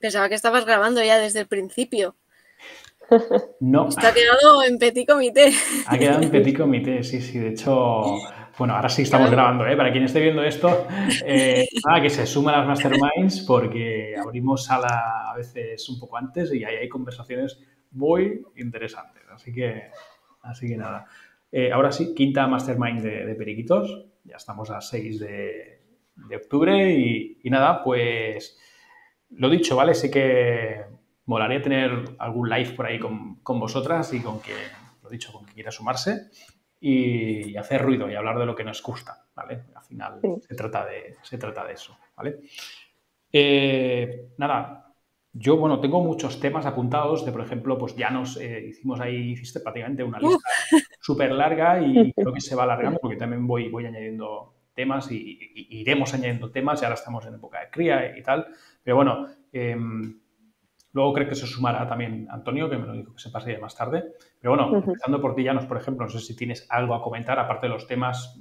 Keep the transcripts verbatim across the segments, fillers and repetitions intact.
Pensaba que estabas grabando ya desde el principio. No. Esto ha quedado en petit comité. Ha quedado en petit comité, sí, sí. De hecho, bueno, ahora sí estamos Claro. grabando, ¿eh? Para quien esté viendo esto, eh, nada, que se suma a las Masterminds porque abrimos sala a veces un poco antes y ahí hay conversaciones muy interesantes. Así que, así que nada. Eh, ahora sí, quinta Mastermind de, de Periquitos. Ya estamos a seis de, de octubre y, y nada, pues lo dicho, ¿vale? Sí que molaría tener algún live por ahí con, con vosotras y con quien, lo dicho, con quien quiera sumarse y, y hacer ruido y hablar de lo que nos gusta, ¿vale? Al final Sí. se trata de, se trata de eso, ¿vale? Eh, nada, yo, bueno, tengo muchos temas apuntados de, por ejemplo, pues ya nos eh, hicimos ahí, hiciste prácticamente una lista Uh. súper larga y creo que se va alargando porque también voy, voy añadiendo temas y, y, y iremos añadiendo temas y ahora estamos en época de cría y tal. Pero bueno, eh, luego creo que se sumará también Antonio, que me lo dijo que se pasaría más tarde. Pero bueno, empezando por ti, Llanos, por ejemplo, no sé si tienes algo a comentar, aparte de los temas,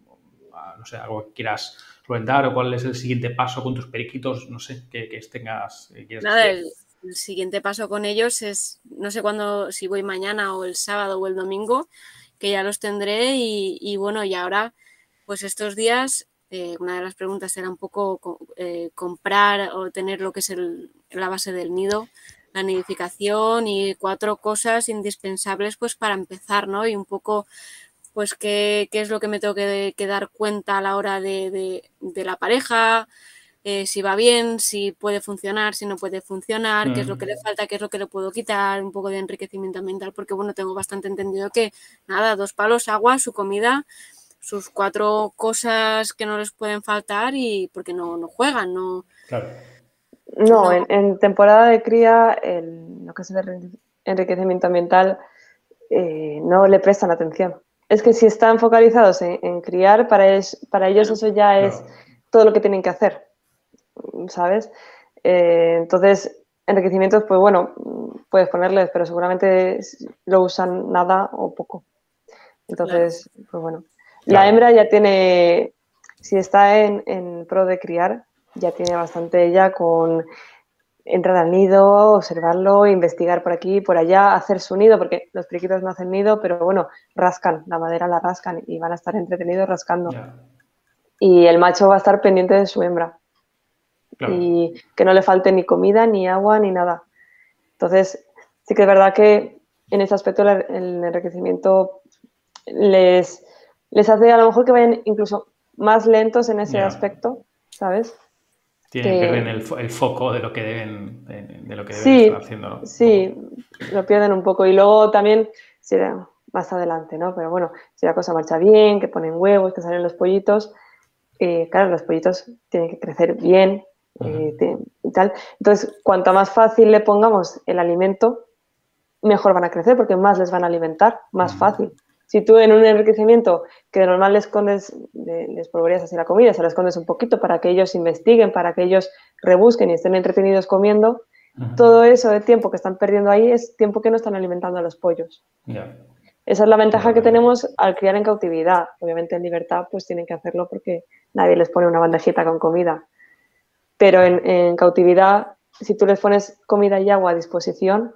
no sé, algo que quieras comentar o cuál es el siguiente paso con tus periquitos, no sé, que, que tengas... Que quieras Nada, el, el siguiente paso con ellos es, no sé cuándo, si voy mañana o el sábado o el domingo, que ya los tendré y, y bueno, y ahora, pues estos días, eh, una de las preguntas era un poco eh, comprar o tener lo que es el, la base del nido, la nidificación y cuatro cosas indispensables pues para empezar, ¿no? Y un poco, pues qué, qué es lo que me tengo que, que dar cuenta a la hora de, de, de la pareja, eh, si va bien, si puede funcionar, si no puede funcionar, mm. qué es lo que le falta, qué es lo que le puedo quitar, un poco de enriquecimiento mental, porque bueno, tengo bastante entendido que nada, dos palos, agua, su comida, sus cuatro cosas que no les pueden faltar y porque no, no juegan, no... Claro. No, no. En, en temporada de cría, el, lo que es el enriquecimiento ambiental, eh, no le prestan atención. Es que si están focalizados en, en criar, para, es, para ellos claro. Eso ya es claro. Todo lo que tienen que hacer, ¿sabes? Eh, entonces, enriquecimientos, pues bueno, puedes ponerles, pero seguramente lo usan nada o poco. Entonces, claro. Pues bueno. Claro. La hembra ya tiene, si está en, en pro de criar, ya tiene bastante ella con entrar al nido, observarlo, investigar por aquí y por allá, hacer su nido, porque los periquitos no hacen nido, pero bueno, rascan, la madera la rascan y van a estar entretenidos rascando. Yeah. Y el macho va a estar pendiente de su hembra. Claro. Y que no le falte ni comida, ni agua, ni nada. Entonces, sí que es verdad que en ese aspecto el, el enriquecimiento les, les hace a lo mejor que vayan incluso más lentos en ese yeah. aspecto, ¿sabes? Tienen, que... pierden el, el foco de lo que deben, de, de lo que deben sí, estar haciendo, ¿no? Sí, lo pierden un poco. Y luego también, si era más adelante, ¿no? Pero bueno, si la cosa marcha bien, que ponen huevos, que salen los pollitos, eh, claro, los pollitos tienen que crecer bien eh, uh-huh. y tal. Entonces, cuanto más fácil le pongamos el alimento, mejor van a crecer porque más les van a alimentar, más uh-huh. fácil. Si tú en un enriquecimiento que de normal les escondes, les polvoreas así la comida, se la escondes un poquito para que ellos investiguen, para que ellos rebusquen y estén entretenidos comiendo, uh-huh. todo eso de tiempo que están perdiendo ahí es tiempo que no están alimentando a los pollos. Yeah. Esa es la ventaja que tenemos al criar en cautividad. Obviamente en libertad pues tienen que hacerlo porque nadie les pone una bandejita con comida. Pero en, en cautividad, si tú les pones comida y agua a disposición,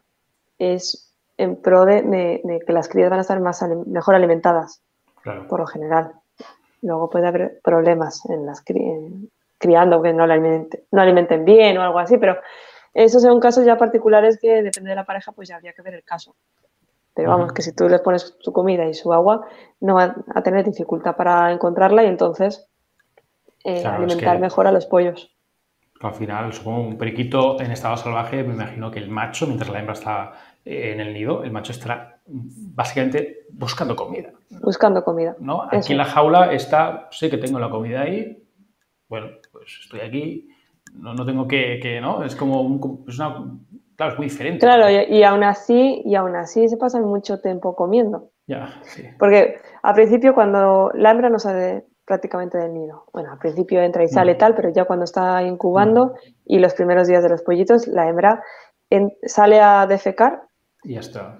es en pro de, de, de que las crías van a estar más, mejor alimentadas, claro. Por lo general. Luego puede haber problemas en las cri en, criando, que no, la alimenten, no alimenten bien o algo así, pero esos son casos ya particulares que depende de la pareja, pues ya habría que ver el caso. Pero vamos, uh-huh. que si tú les pones su comida y su agua, no van a tener dificultad para encontrarla y entonces eh, claro, alimentar es que... mejor a los pollos. Al final, supongo, un periquito en estado salvaje, me imagino que el macho, mientras la hembra está en el nido, el macho estará básicamente buscando comida. Buscando comida. ¿No? Aquí Eso. En la jaula está, sé que tengo la comida ahí, bueno, pues estoy aquí, no, no tengo que, que, ¿no? Es como, un, es una, claro, es muy diferente. Claro, y, y aún así, y aún así se pasan mucho tiempo comiendo. Ya, sí. Porque al principio cuando la hembra no sale prácticamente del nido. Bueno, al principio entra y sale mm. tal, pero ya cuando está incubando mm. y los primeros días de los pollitos, la hembra en, sale a defecar y ya está.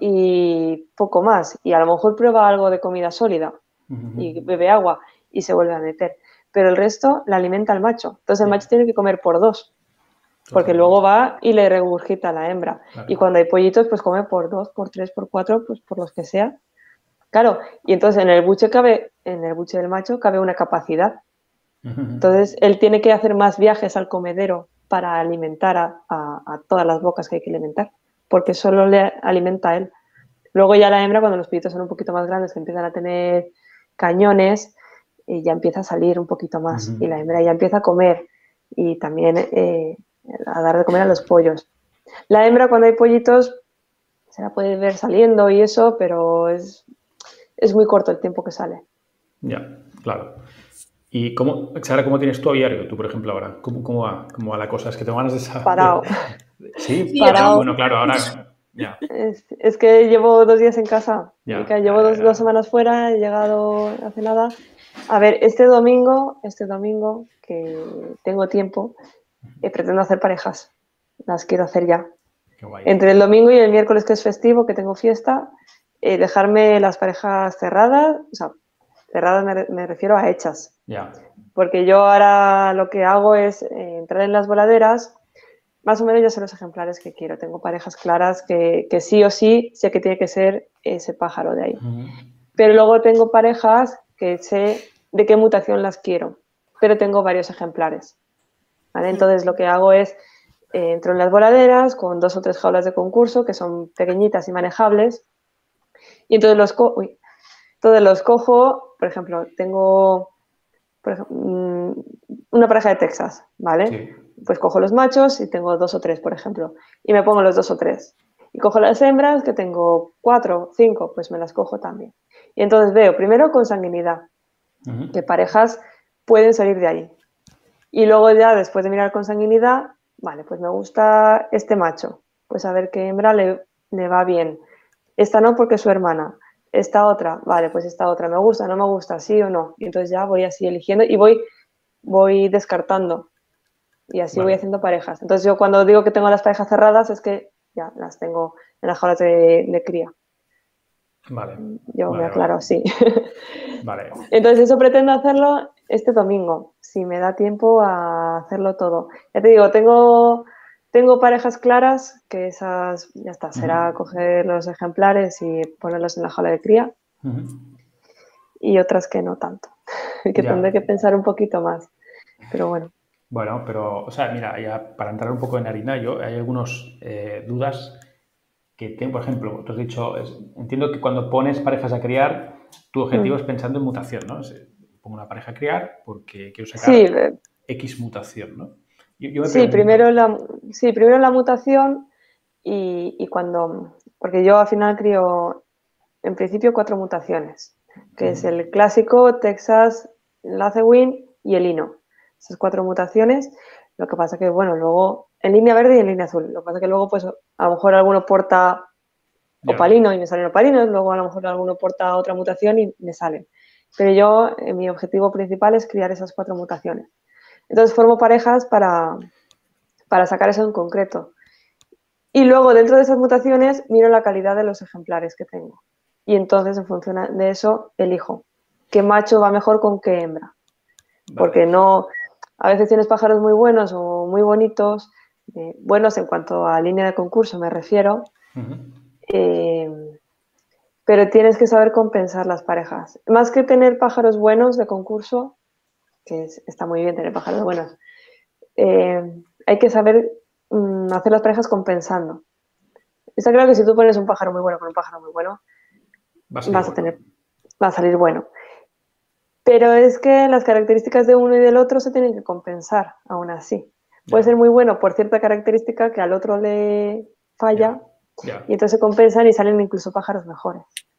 Y poco más. Y a lo mejor prueba algo de comida sólida uh-huh. y bebe agua y se vuelve a meter. Pero el resto la alimenta el macho. Entonces el yeah. macho tiene que comer por dos. porque luego va y le regurgita a la hembra. Claro. Y cuando hay pollitos, pues come por dos, por tres, por cuatro, pues por los que sea. Claro, y entonces en el buche cabe, en el buche del macho cabe una capacidad. Entonces él tiene que hacer más viajes al comedero para alimentar a, a, a todas las bocas que hay que alimentar, porque solo le alimenta a él. Luego ya la hembra, cuando los pollitos son un poquito más grandes, que empiezan a tener cañones, y ya empieza a salir un poquito más. Uh-huh. Y la hembra ya empieza a comer y también eh, a dar de comer a los pollos. La hembra, cuando hay pollitos, se la puede ver saliendo y eso, pero es, es muy corto el tiempo que sale. Ya, claro. ¿Y cómo, Sara, cómo tienes tú a diario, tú, por ejemplo, ahora? ¿Cómo, cómo, va, ¿Cómo va la cosa? Es que tengo ganas de saber. Parado. Sí, sí parado. Bueno, claro, ahora... Ya. Es, es que llevo dos días en casa. Ya, y que llevo ya, dos, ya. dos semanas fuera, he llegado hace nada. A ver, este domingo, este domingo, que tengo tiempo, eh, pretendo hacer parejas. Las quiero hacer ya. Qué guay. Entre el domingo y el miércoles, que es festivo, que tengo fiesta, eh, dejarme las parejas cerradas, o sea, cerradas me, me refiero a hechas. Ya. Porque yo ahora lo que hago es eh, entrar en las voladeras, más o menos ya sé los ejemplares que quiero. Tengo parejas claras que, que sí o sí sé que tiene que ser ese pájaro de ahí. Uh-huh. Pero luego tengo parejas que sé de qué mutación las quiero, pero tengo varios ejemplares. ¿Vale? Entonces lo que hago es, eh, entro en las voladeras con dos o tres jaulas de concurso que son pequeñitas y manejables, y entonces los, co Uy. entonces los cojo, por ejemplo, tengo por ejemplo, una pareja de Texas, ¿vale? Sí. Pues cojo los machos y tengo dos o tres, por ejemplo, y me pongo los dos o tres. Y cojo las hembras, que tengo cuatro, cinco, pues me las cojo también. Y entonces veo primero consanguinidad, uh-huh. qué parejas pueden salir de ahí. Y luego ya, después de mirar consanguinidad, vale, pues me gusta este macho, pues a ver qué hembra le, le va bien. Esta no, porque es su hermana. Esta otra, vale, pues esta otra me gusta, no me gusta, sí o no. Y entonces ya voy así eligiendo y voy, voy descartando. Y así vale. voy haciendo parejas. Entonces yo cuando digo que tengo las parejas cerradas es que ya las tengo en las jaulas de, de cría. Vale. Yo vale, me aclaro vale. así. Vale. Entonces eso pretendo hacerlo este domingo, si me da tiempo a hacerlo todo. Ya te digo, tengo, tengo parejas claras, que esas, ya está, será uh-huh. coger los ejemplares y ponerlos en la jaula de cría. Uh-huh. Y otras que no tanto, que ya. tendré que pensar un poquito más, pero bueno. Bueno, pero, o sea, mira, ya para entrar un poco en harina, yo hay algunas eh, dudas que tengo, por ejemplo, tú has dicho, es, entiendo que cuando pones parejas a criar, tu objetivo mm. es pensando en mutación, ¿no? Es, pongo una pareja a criar porque quiero sacar sí, X mutación, ¿no? Yo, yo me sí, primero la, sí, primero la mutación y, y cuando, porque yo al final crío, en principio, cuatro mutaciones, que mm. es el clásico, Texas, Lacewin y el Hino. Esas cuatro mutaciones, lo que pasa que, bueno, luego, en línea verde y en línea azul, lo que pasa que luego, pues, a lo mejor alguno porta opalino y me salen opalinos, luego a lo mejor alguno porta otra mutación y me salen. Pero yo, eh, mi objetivo principal es criar esas cuatro mutaciones. Entonces formo parejas para, para sacar eso en concreto. Y luego, dentro de esas mutaciones, miro la calidad de los ejemplares que tengo. Y entonces, en función de eso, elijo qué macho va mejor con qué hembra. Vale. Porque no... A veces tienes pájaros muy buenos o muy bonitos, eh, buenos en cuanto a línea de concurso me refiero, uh-huh. eh, pero tienes que saber compensar las parejas. Más que tener pájaros buenos de concurso, que es, está muy bien tener pájaros buenos, eh, hay que saber um, hacer las parejas compensando. Está claro que si tú pones un pájaro muy bueno con un pájaro muy bueno, Va a vas bueno. a tener, va a salir bueno. Pero es que las características de uno y del otro se tienen que compensar, aún así. Puede yeah. ser muy bueno por cierta característica que al otro le falla yeah. Yeah. y entonces se compensan y salen incluso pájaros mejores.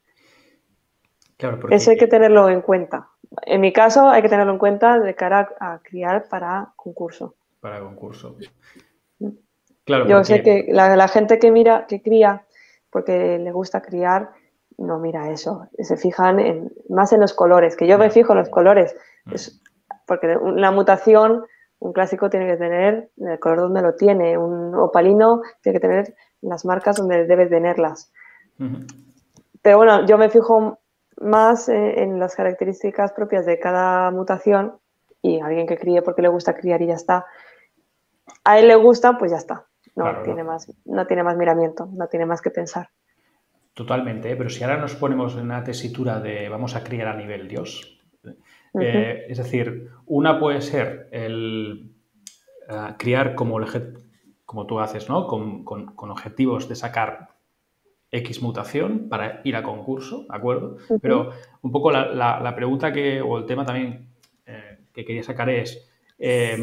Claro, porque... Eso hay que tenerlo en cuenta. En mi caso hay que tenerlo en cuenta de cara a, a criar para concurso. Para concurso. Claro, Yo porque... sé que la, la gente que mira, que cría, porque le gusta criar, no mira eso, se fijan en, más en los colores, que yo me fijo en los colores, es, porque una mutación, un clásico tiene que tener el color donde lo tiene, un opalino tiene que tener las marcas donde debe tenerlas. Uh-huh. Pero bueno, yo me fijo más en, en las características propias de cada mutación y alguien que críe porque le gusta criar y ya está. a él le gusta, pues ya está. No, Claro, tiene ¿no? más, no tiene más miramiento, no tiene más que pensar. Totalmente, ¿eh? Pero si ahora nos ponemos en una tesitura de vamos a criar a nivel Dios, Ujú. eh, es decir, una puede ser el eh, criar como, el obje- como tú haces, ¿no? Con, con- con objetivos de sacar X mutación para ir a concurso, ¿de acuerdo? Ujú. Pero un poco la, la- la pregunta que, o el tema también eh, que quería sacar es, eh,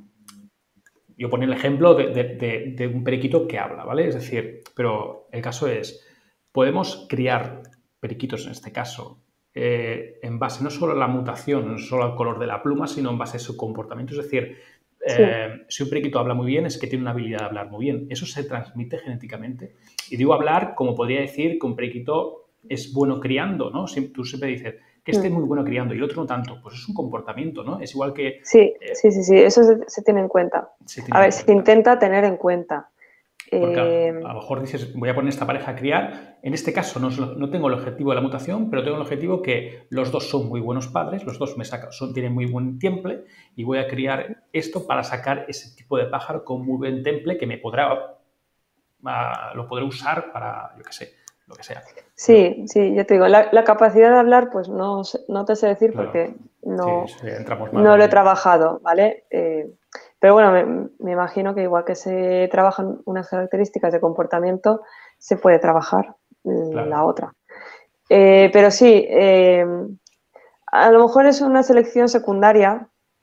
yo ponía el ejemplo de, de- de- de un periquito que habla, ¿vale? Es decir, pero el caso es, podemos criar periquitos en este caso eh, en base no solo a la mutación, no solo al color de la pluma, sino en base a su comportamiento. Es decir, Sí. eh, si un periquito habla muy bien es que tiene una habilidad de hablar muy bien. Eso se transmite genéticamente. Y digo hablar como podría decir que un periquito es bueno criando, ¿no? Siem- Tú siempre dices que este Mm. es muy bueno criando y el otro no tanto. Pues es un comportamiento, ¿no? Es igual que Sí, eh, sí, sí, sí, eso se, se tiene en cuenta. se A tiene en ver, se cuenta. intenta tener en cuenta. Porque a, Eh, a lo mejor dices, voy a poner esta pareja a criar. En este caso no, es lo- no tengo el objetivo de la mutación, pero tengo el objetivo que los dos son muy buenos padres, los dos me sacan, son, tienen muy buen temple y voy a criar esto para sacar ese tipo de pájaro con muy buen temple que me podrá, ah, lo podré usar para, yo qué sé, lo que sea. Pero, sí, sí, yo te digo, la, la capacidad de hablar, pues no, sé- no te sé decir claro, porque sí, no, sí, entramos más no lo he ahí. trabajado, ¿vale? Eh, pero bueno, me, me imagino que igual que se trabajan unas características de comportamiento, se puede trabajar la Claro, otra. Eh, pero sí, eh, a lo mejor es una selección secundaria,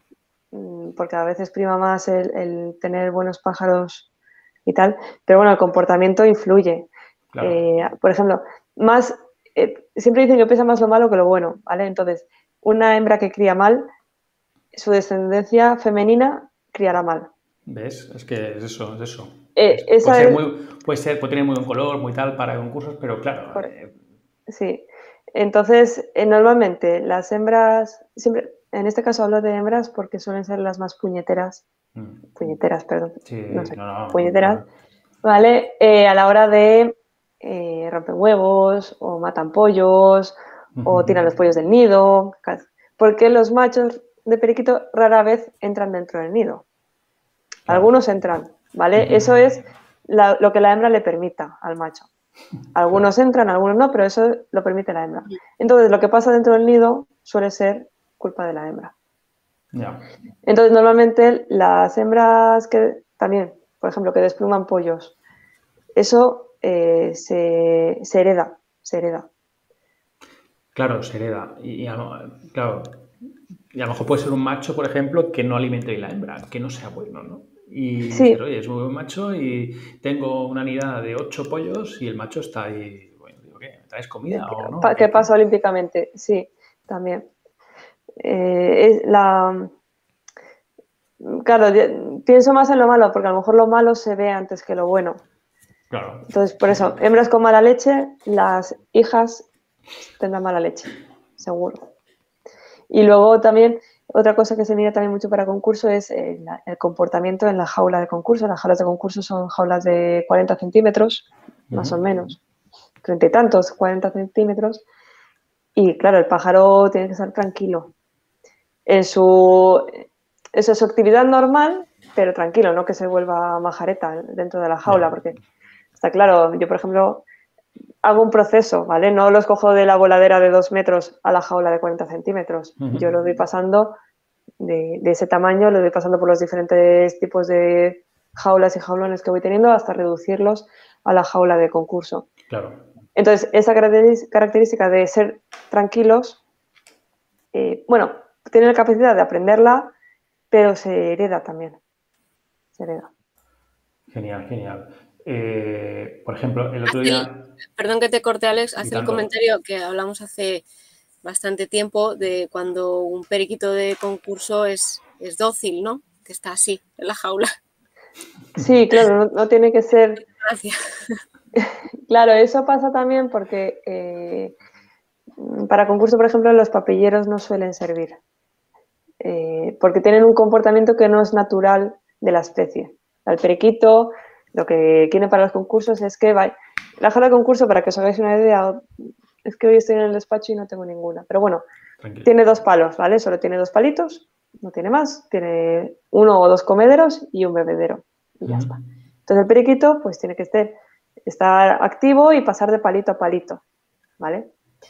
mm, porque a veces prima más el, el tener buenos pájaros y tal, pero bueno, el comportamiento influye. claro. Eh, por ejemplo, más, eh, siempre dicen que pesa más lo malo que lo bueno, ¿vale? Entonces, una hembra que cría mal, su descendencia femenina criará mal. ¿Ves? Es que es eso, es eso. Eh, Es- puede esa ser es, muy, puede ser, puede tener muy buen color, muy tal para concursos, pero claro, correcto, eh, sí. Entonces, eh, normalmente las hembras, siempre, en este caso hablo de hembras porque suelen ser las más puñeteras, mm, puñeteras, perdón, sí, no sé, no, no, puñeteras, normal. ¿vale? Eh, a la hora de eh, romper huevos o matan pollos o tiran los pollos del nido, porque los machos de periquito rara vez entran dentro del nido. Claro. Algunos entran, ¿vale? Eso es la, lo que la hembra le permita al macho. Claro. Algunos entran, algunos no, pero eso lo permite la hembra. Entonces, lo que pasa dentro del nido suele ser culpa de la hembra. Ya. Entonces, normalmente las hembras que también, por ejemplo, que despluman pollos, eso eh, se, se hereda, se hereda. Claro, se hereda. Y, y a lo, claro, y a lo mejor puede ser un macho, por ejemplo, que no alimente bien la hembra, que no sea bueno, ¿no? Y dices, Sí, oye, es muy buen macho y tengo una nidada de ocho pollos y el macho está ahí. Bueno, digo, ¿qué? ¿Me traes comida o no? ¿qué ¿Qué, qué? pasa olímpicamente? Sí, también. Eh, es la, claro, yo pienso más en lo malo, porque a lo mejor lo malo se ve antes que lo bueno. Claro. Entonces, por eso, hembras con mala leche, las hijas tendrán mala leche, seguro. Y luego también, otra cosa que se mira también mucho para concurso es el, el comportamiento en la jaula de concurso. Las jaulas de concurso son jaulas de cuarenta centímetros, más o Ujú. menos, treinta y tantos, cuarenta centímetros. Y claro, el pájaro tiene que estar tranquilo. En su, eso es su actividad normal, pero tranquilo, no que se vuelva majareta dentro de la jaula, Ya. porque está claro, yo por ejemplo hago un proceso, ¿vale? No los cojo de la voladera de dos metros a la jaula de cuarenta centímetros. Ujú. Yo lo voy pasando de, de ese tamaño, lo voy pasando por los diferentes tipos de jaulas y jaulones que voy teniendo hasta reducirlos a la jaula de concurso. Claro. Entonces, esa característica de ser tranquilos, eh, bueno, tienen la capacidad de aprenderla, pero se hereda también. Se hereda. Genial, genial. Eh, por ejemplo, el otro Hace el- día, perdón que te corte, Alex, y hace el tanto, comentario que hablamos hace bastante tiempo de cuando un periquito de concurso es, es dócil, ¿no? Que está así, en la jaula. Sí, claro, no, no tiene que ser. Gracias. Claro, eso pasa también porque eh, para concurso, por ejemplo, los papilleros no suelen servir. Eh, porque tienen un comportamiento que no es natural de la especie. El periquito, lo que quiere para los concursos es que va, la jaula de concurso, para que os hagáis una idea, es que hoy estoy en el despacho y no tengo ninguna, pero bueno, tranquilo. tiene dos palos, ¿vale? Solo tiene dos palitos no tiene más, tiene uno o dos comederos y un bebedero y ya Mm. está. Entonces el periquito pues tiene que estar, estar activo y pasar de palito a palito, ¿vale?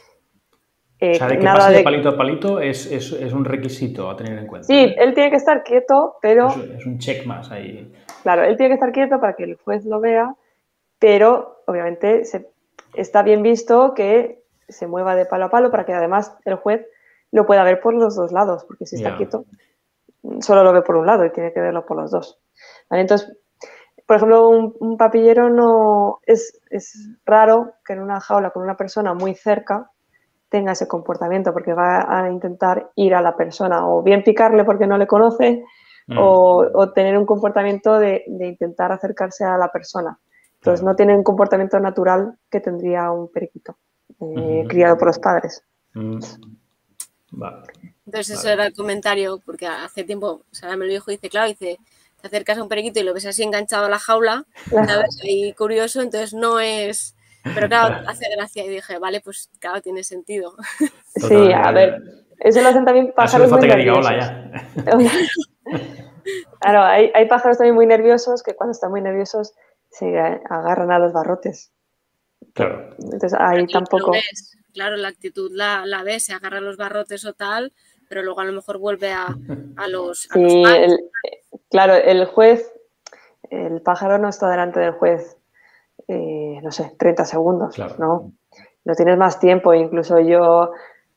Eh, O sea, de que nada pase de de... palito a palito es, es, es un requisito a tener en cuenta. Sí, ¿eh? él tiene que estar quieto, pero... Es, es un check más ahí. Claro, él tiene que estar quieto para que el juez lo vea, pero obviamente se, está bien visto que se mueva de palo a palo para que además el juez lo pueda ver por los dos lados, porque si está Ya. quieto solo lo ve por un lado y tiene que verlo por los dos. ¿Vale? Entonces, por ejemplo, un, un papillero no es, es raro que en una jaula con una persona muy cerca tenga ese comportamiento, porque va a intentar ir a la persona o bien picarle porque no le conoce Mm. o, o tener un comportamiento de, de intentar acercarse a la persona. Entonces Claro. no tiene un comportamiento natural que tendría un periquito eh, Ujú. criado por los padres. Mm. Vale. Entonces, eso Vale. era el comentario, porque hace tiempo Sara me lo dijo y dice, claro, dice, te acercas a un periquito y lo ves así enganchado a la jaula, ¿sabes? Y curioso, entonces no es... Pero claro, hace gracia y dije, vale, pues claro, tiene sentido. Sí, a ver, eso lo hacen también Ah, solo pájaros muy falta que diga hola nerviosos. ya. Claro, hay, hay pájaros también muy nerviosos que cuando están muy nerviosos se agarran a los barrotes. Claro. Entonces ahí Lo tampoco... ves, claro, la actitud la, la ves, se agarra los barrotes o tal, pero luego a lo mejor vuelve a, a los, a los Sí, palos. el, claro, el juez, el pájaro no está delante del juez, eh, no sé, treinta segundos, Claro. ¿no? No tienes más tiempo, incluso yo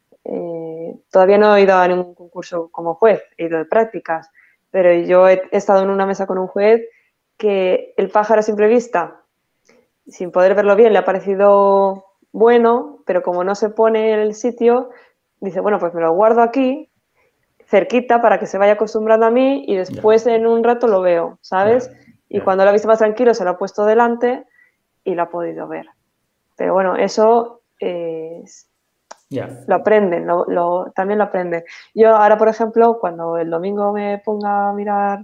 eh, todavía no he ido a ningún concurso como juez, he ido de prácticas, pero yo he, he estado en una mesa con un juez que el pájaro a simple vista, sin poder verlo bien, le ha parecido bueno, pero como no se pone en el sitio, dice, bueno, pues me lo guardo aquí, cerquita, para que se vaya acostumbrando a mí y después Ya. en un rato lo veo, ¿sabes? Ya. Y Ya. cuando lo ha visto más tranquilo, se lo ha puesto delante y lo ha podido ver. Pero bueno, eso eh, Ya. lo aprenden, lo, lo, también lo aprenden. Yo ahora, por ejemplo, cuando el domingo me ponga a mirar,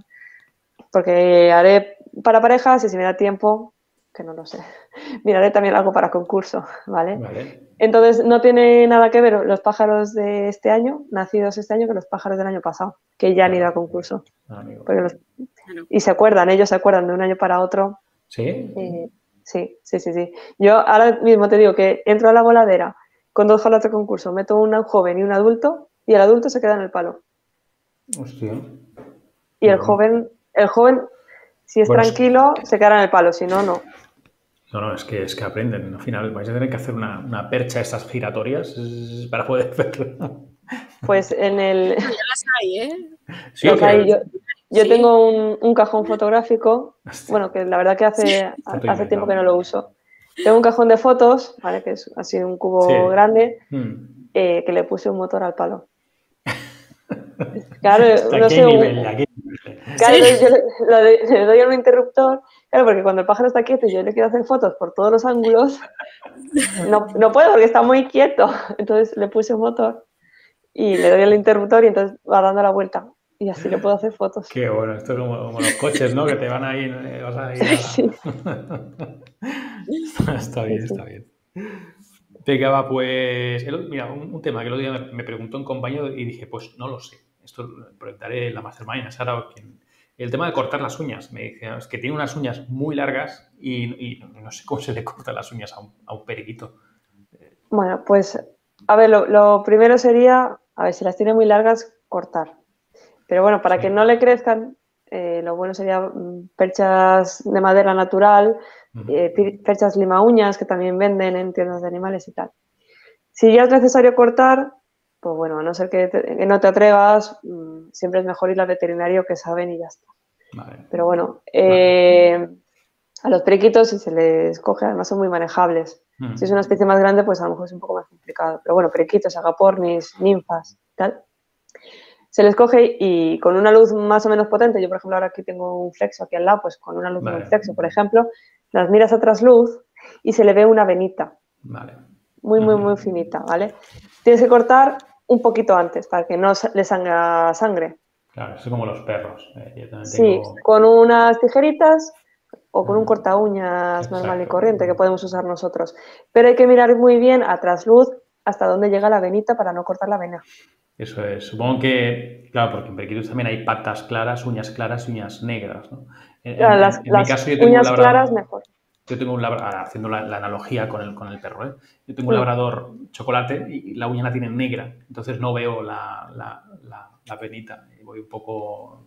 porque haré para parejas y si me da tiempo, que no lo sé, miraré también algo para concurso, ¿vale? Vale. Entonces no tiene nada que ver los pájaros de este año, nacidos este año, que los pájaros del año pasado, que ya han ido a concurso. Ah, amigo. Porque los, Bueno, y se acuerdan, ellos se acuerdan de un año para otro. ¿Sí? Eh, sí, sí, sí, sí. Yo ahora mismo te digo que entro a la voladera con dos jalas de concurso, meto un joven y un adulto y el adulto se queda en el palo. Hostia. Y el Bueno. joven, el joven, si es Bueno, es- tranquilo, se quedará en el palo, si no, no. No, no, es que, es que aprenden. Al final vais a tener que hacer una, una percha estas giratorias eh, para poder verlo. Pues en el... ya las hay, ¿eh? Sí, o Los qué? hay, yo, yo Sí. tengo un, un cajón fotográfico, Hostia. bueno, que la verdad que hace, Foto hace tiempo inventado. que no lo uso. Tengo un cajón de fotos, ¿vale? Que es así un cubo Sí. grande, Mm. eh, que le puse un motor al palo. Claro, ¿Hasta no qué sé, un- nivel? ¿A qué nivel? claro, Sí. entonces yo le, lo de- le doy a un interruptor, claro, porque cuando el pájaro está quieto y yo le quiero hacer fotos por todos los ángulos, no, no puedo porque está muy quieto. Entonces le puse un motor y le doy al interruptor y entonces va dando la vuelta. Y así le puedo hacer fotos. Qué bueno, esto es como, como los coches, ¿no? Que te van a ir, eh, vas a ir a... Sí, está, está bien, sí, sí. está bien. Venga, va, pues... el- mira, un, un tema que el otro día me, me preguntó un compañero y dije, pues no lo sé. Esto lo preguntaré en la Mastermind a Sara o quien... El tema de cortar las uñas. Me dice, "Ah, es que tiene unas uñas muy largas y, y no sé cómo se le cortan las uñas a un, a un periquito". Bueno, pues a ver, lo, lo primero sería, a ver, si las tiene muy largas, cortar. Pero bueno, para Sí. que no le crezcan, eh, lo bueno sería mm, perchas de madera natural, Ujú. eh, pi- perchas lima uñas que también venden en tiendas de animales y tal. Si ya es necesario cortar, pues bueno, a no ser que, te- que no te atrevas, mm, siempre es mejor ir al veterinario que saben y ya está. Vale. Pero bueno, eh, a los periquitos, si se les coge, además son muy manejables. Mm. Si es una especie más grande, pues a lo mejor es un poco más complicado. Pero bueno, periquitos, agapornis, ninfas, tal. Se les coge y con una luz más o menos potente, yo por ejemplo ahora aquí tengo un flexo aquí al lado, pues con una luz de Vale. un flexo, por ejemplo, las miras a trasluz y se le ve una venita, Vale. muy, muy, Ujú. muy finita, ¿vale? Tienes que cortar un poquito antes para que no sa- le salga sangre. Claro, es como los perros. Eh, yo también Sí, tengo... con unas tijeritas o con un Mm. corta uñas normal y Exacto. corriente que podemos usar nosotros. Pero hay que mirar muy bien a trasluz hasta dónde llega la venita para no cortar la vena. Eso es. Supongo que, claro, porque en periquitos también hay patas claras, uñas claras y uñas negras, ¿no? En, Claro, en- las, en mi las caso yo tengo un uñas claras labrador, mejor. yo tengo un labrador, haciendo la, la analogía con el, con el perro, ¿eh? Yo tengo un Mm. labrador chocolate y la uña la tiene negra, entonces no veo la, la, la, la penita y voy un poco...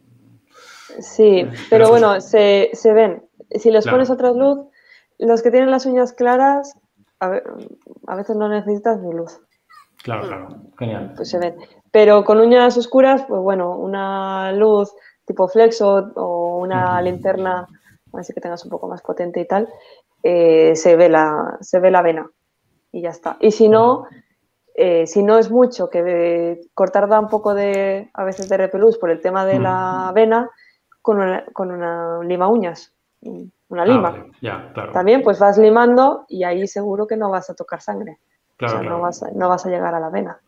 Sí, eh, pero pero pues, bueno, se, se ven. Si les pones claro, otra luz, los que tienen las uñas claras, a, ve- a veces no necesitas ni luz, claro, claro, genial. pues se ven. Pero con uñas oscuras, pues bueno, una luz tipo flexo o una linterna, así que tengas un poco más potente y tal, eh, se ve la, se ve la vena y ya está. Y si no, eh, si no es mucho, que de- cortar da un poco de, a veces de repelús por el tema de la vena, con una, con una lima uñas, una Ah, lima. vale, ya, claro, También pues vas limando y ahí seguro que no vas a tocar sangre. O claro, sea, no claro. vas a, no vas a llegar a la vena.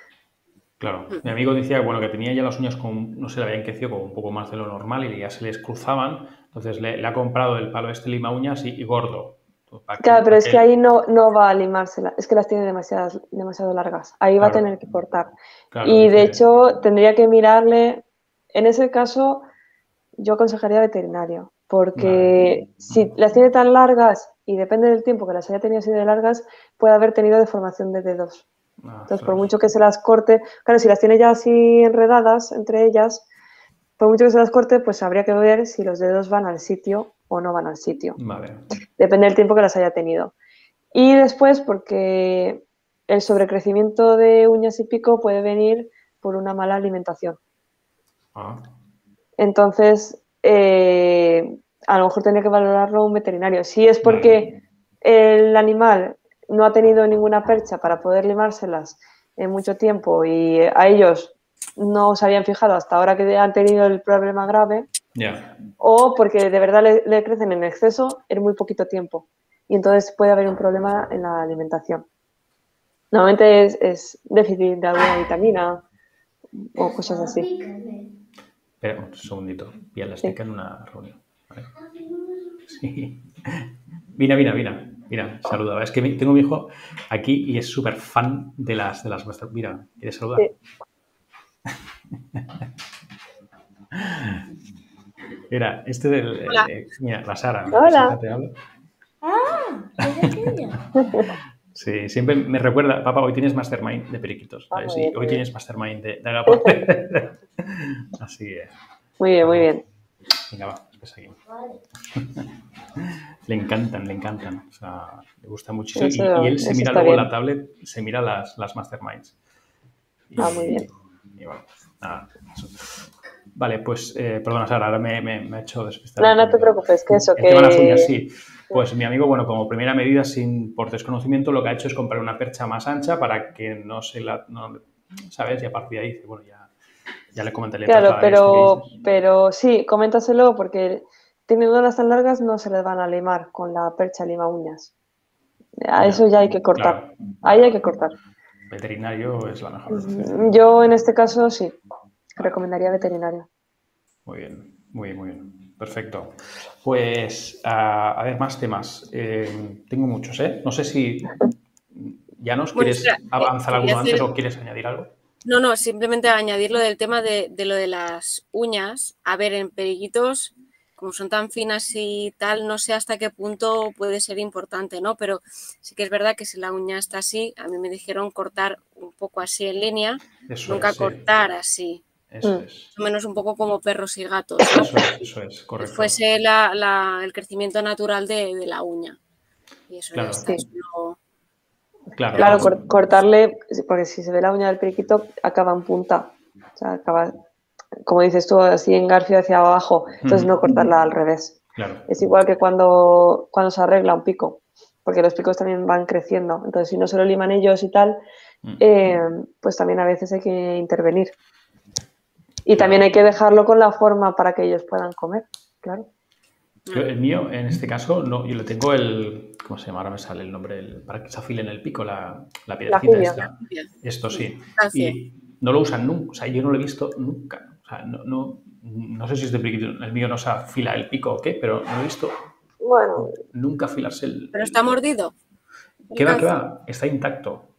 Claro, mi amigo decía bueno, que tenía ya las uñas con, no sé, le habían crecido como un poco más de lo normal y ya se les cruzaban. Entonces le, le ha comprado el palo este lima uñas y, y gordo. Para que, Claro, pero para es que que, ahí no, no va a limársela, es que las tiene demasiadas, demasiado largas. Ahí va a tener claro, que cortar. claro, Y de dice, hecho tendría que mirarle, en ese caso yo aconsejaría veterinario, vale, porque si las tiene tan largas y depende del tiempo que las haya tenido así de largas, puede haber tenido deformación de dedos. ah, Entonces, por ostras, mucho que se las corte, claro, si las tiene ya así enredadas entre ellas, por mucho que se las corte, pues habría que ver si los dedos van al sitio o no van al sitio. vale, Depende del tiempo que las haya tenido. Y después, porque el sobrecrecimiento de uñas y pico puede venir por una mala alimentación. ah, Entonces, eh, a lo mejor tendría que valorarlo un veterinario. Si es vale, porque el animal no ha tenido ninguna percha para poder limárselas en mucho tiempo y a ellos no se habían fijado hasta ahora que han tenido el problema grave, ya, o porque de verdad le, le crecen en exceso en muy poquito tiempo. Y entonces puede haber un problema en la alimentación. Normalmente es, es déficit de alguna vitamina o cosas así. espera un segundito, ya la estoy Sí. en una reunión, ¿vale? Sí. Vina, Vina, Vina, mira, saludaba. Es que mi- tengo a mi hijo aquí y es súper fan de las, de las muestras. Mira, ¿quieres saludar? Sí. Mira, este del. Hola. Eh, mira, la Sara, Hola. preséntate, habla. Ah, es aquella. Sí, siempre me recuerda, papá, hoy tienes Mastermind de periquitos, Ah, ¿sabes? muy Y bien, hoy muy bien. tienes Mastermind de, de Agaporte. Así que, Muy bien, muy vamos. bien. Venga, va, después seguimos. Vale. Le encantan, le encantan. O sea, le gusta muchísimo. Y, y Eso, él se eso mira está luego en la bien. tablet, se mira las, las Masterminds. Y, Ah, muy bien. y bueno, nada, eso. Vale, pues, eh, perdona, Sara, ahora me, me, me ha hecho despistar No, un no te poquito. preocupes, que eso, El tema de las uñas, que... sí. Pues mi amigo, bueno, como primera medida, sin por desconocimiento, lo que ha hecho es comprar una percha más ancha para que no se la... No, ¿sabes? Y a partir de ahí dice, bueno, ya, ya le comenté, le Claro, traslada esto que pero, dices. pero sí, coméntaselo porque teniendo las tan largas no se les van a limar con la percha lima uñas. A Ya, eso ya hay que cortar. claro, Ahí hay claro. que cortar. Veterinario es la mejor opción. Mm, Yo en este caso sí, recomendaría veterinario. Muy bien, muy bien, muy bien. Perfecto. Pues, a, a ver, más temas. Eh, tengo muchos, ¿eh? No sé si ya nos Bueno, espera, quieres eh, avanzar quería alguno antes hacer, o quieres añadir algo. no, no, simplemente añadir lo del tema de, de lo de las uñas. A ver, en periquitos, como son tan finas y tal, no sé hasta qué punto puede ser importante, ¿no? Pero sí que es verdad que si la uña está así, a mí me dijeron cortar un poco así en línea, Eso nunca es, sí. cortar así. Eso Mm. es. Más o menos un poco como perros y gatos, ¿no? Eso es, eso es, Que correcto. fuese la, la, el crecimiento natural de, de la uña. Y eso ya Claro, está. Sí. Solo... claro, Pero Claro, vamos, cor- cortarle, porque si se ve la uña del periquito, acaba en punta. O sea, acaba, como dices tú, así en garfio hacia abajo. Entonces no cortarla al revés. claro. Es igual que cuando, cuando se arregla un pico, porque los picos también van creciendo. Entonces, si no se lo liman ellos y tal, eh, pues también a veces hay que intervenir. Y Claro. también hay que dejarlo con la forma para que ellos puedan comer, claro. Yo, el mío, en este caso, no, yo le tengo el. ¿Cómo se llama? Ahora me sale el nombre. El, para que se afile en el pico, la, la La piedrecita jubia. esta. bien. Esto sí. Gracias. Y no lo usan nunca. O sea, yo no lo he visto nunca. O sea, no, no, no sé si es de periquito. El mío no se afila el pico o qué, pero no lo he visto Bueno, nunca afilarse el. Pero el- está mordido. ¿Qué va, qué Alcance. va? Está intacto.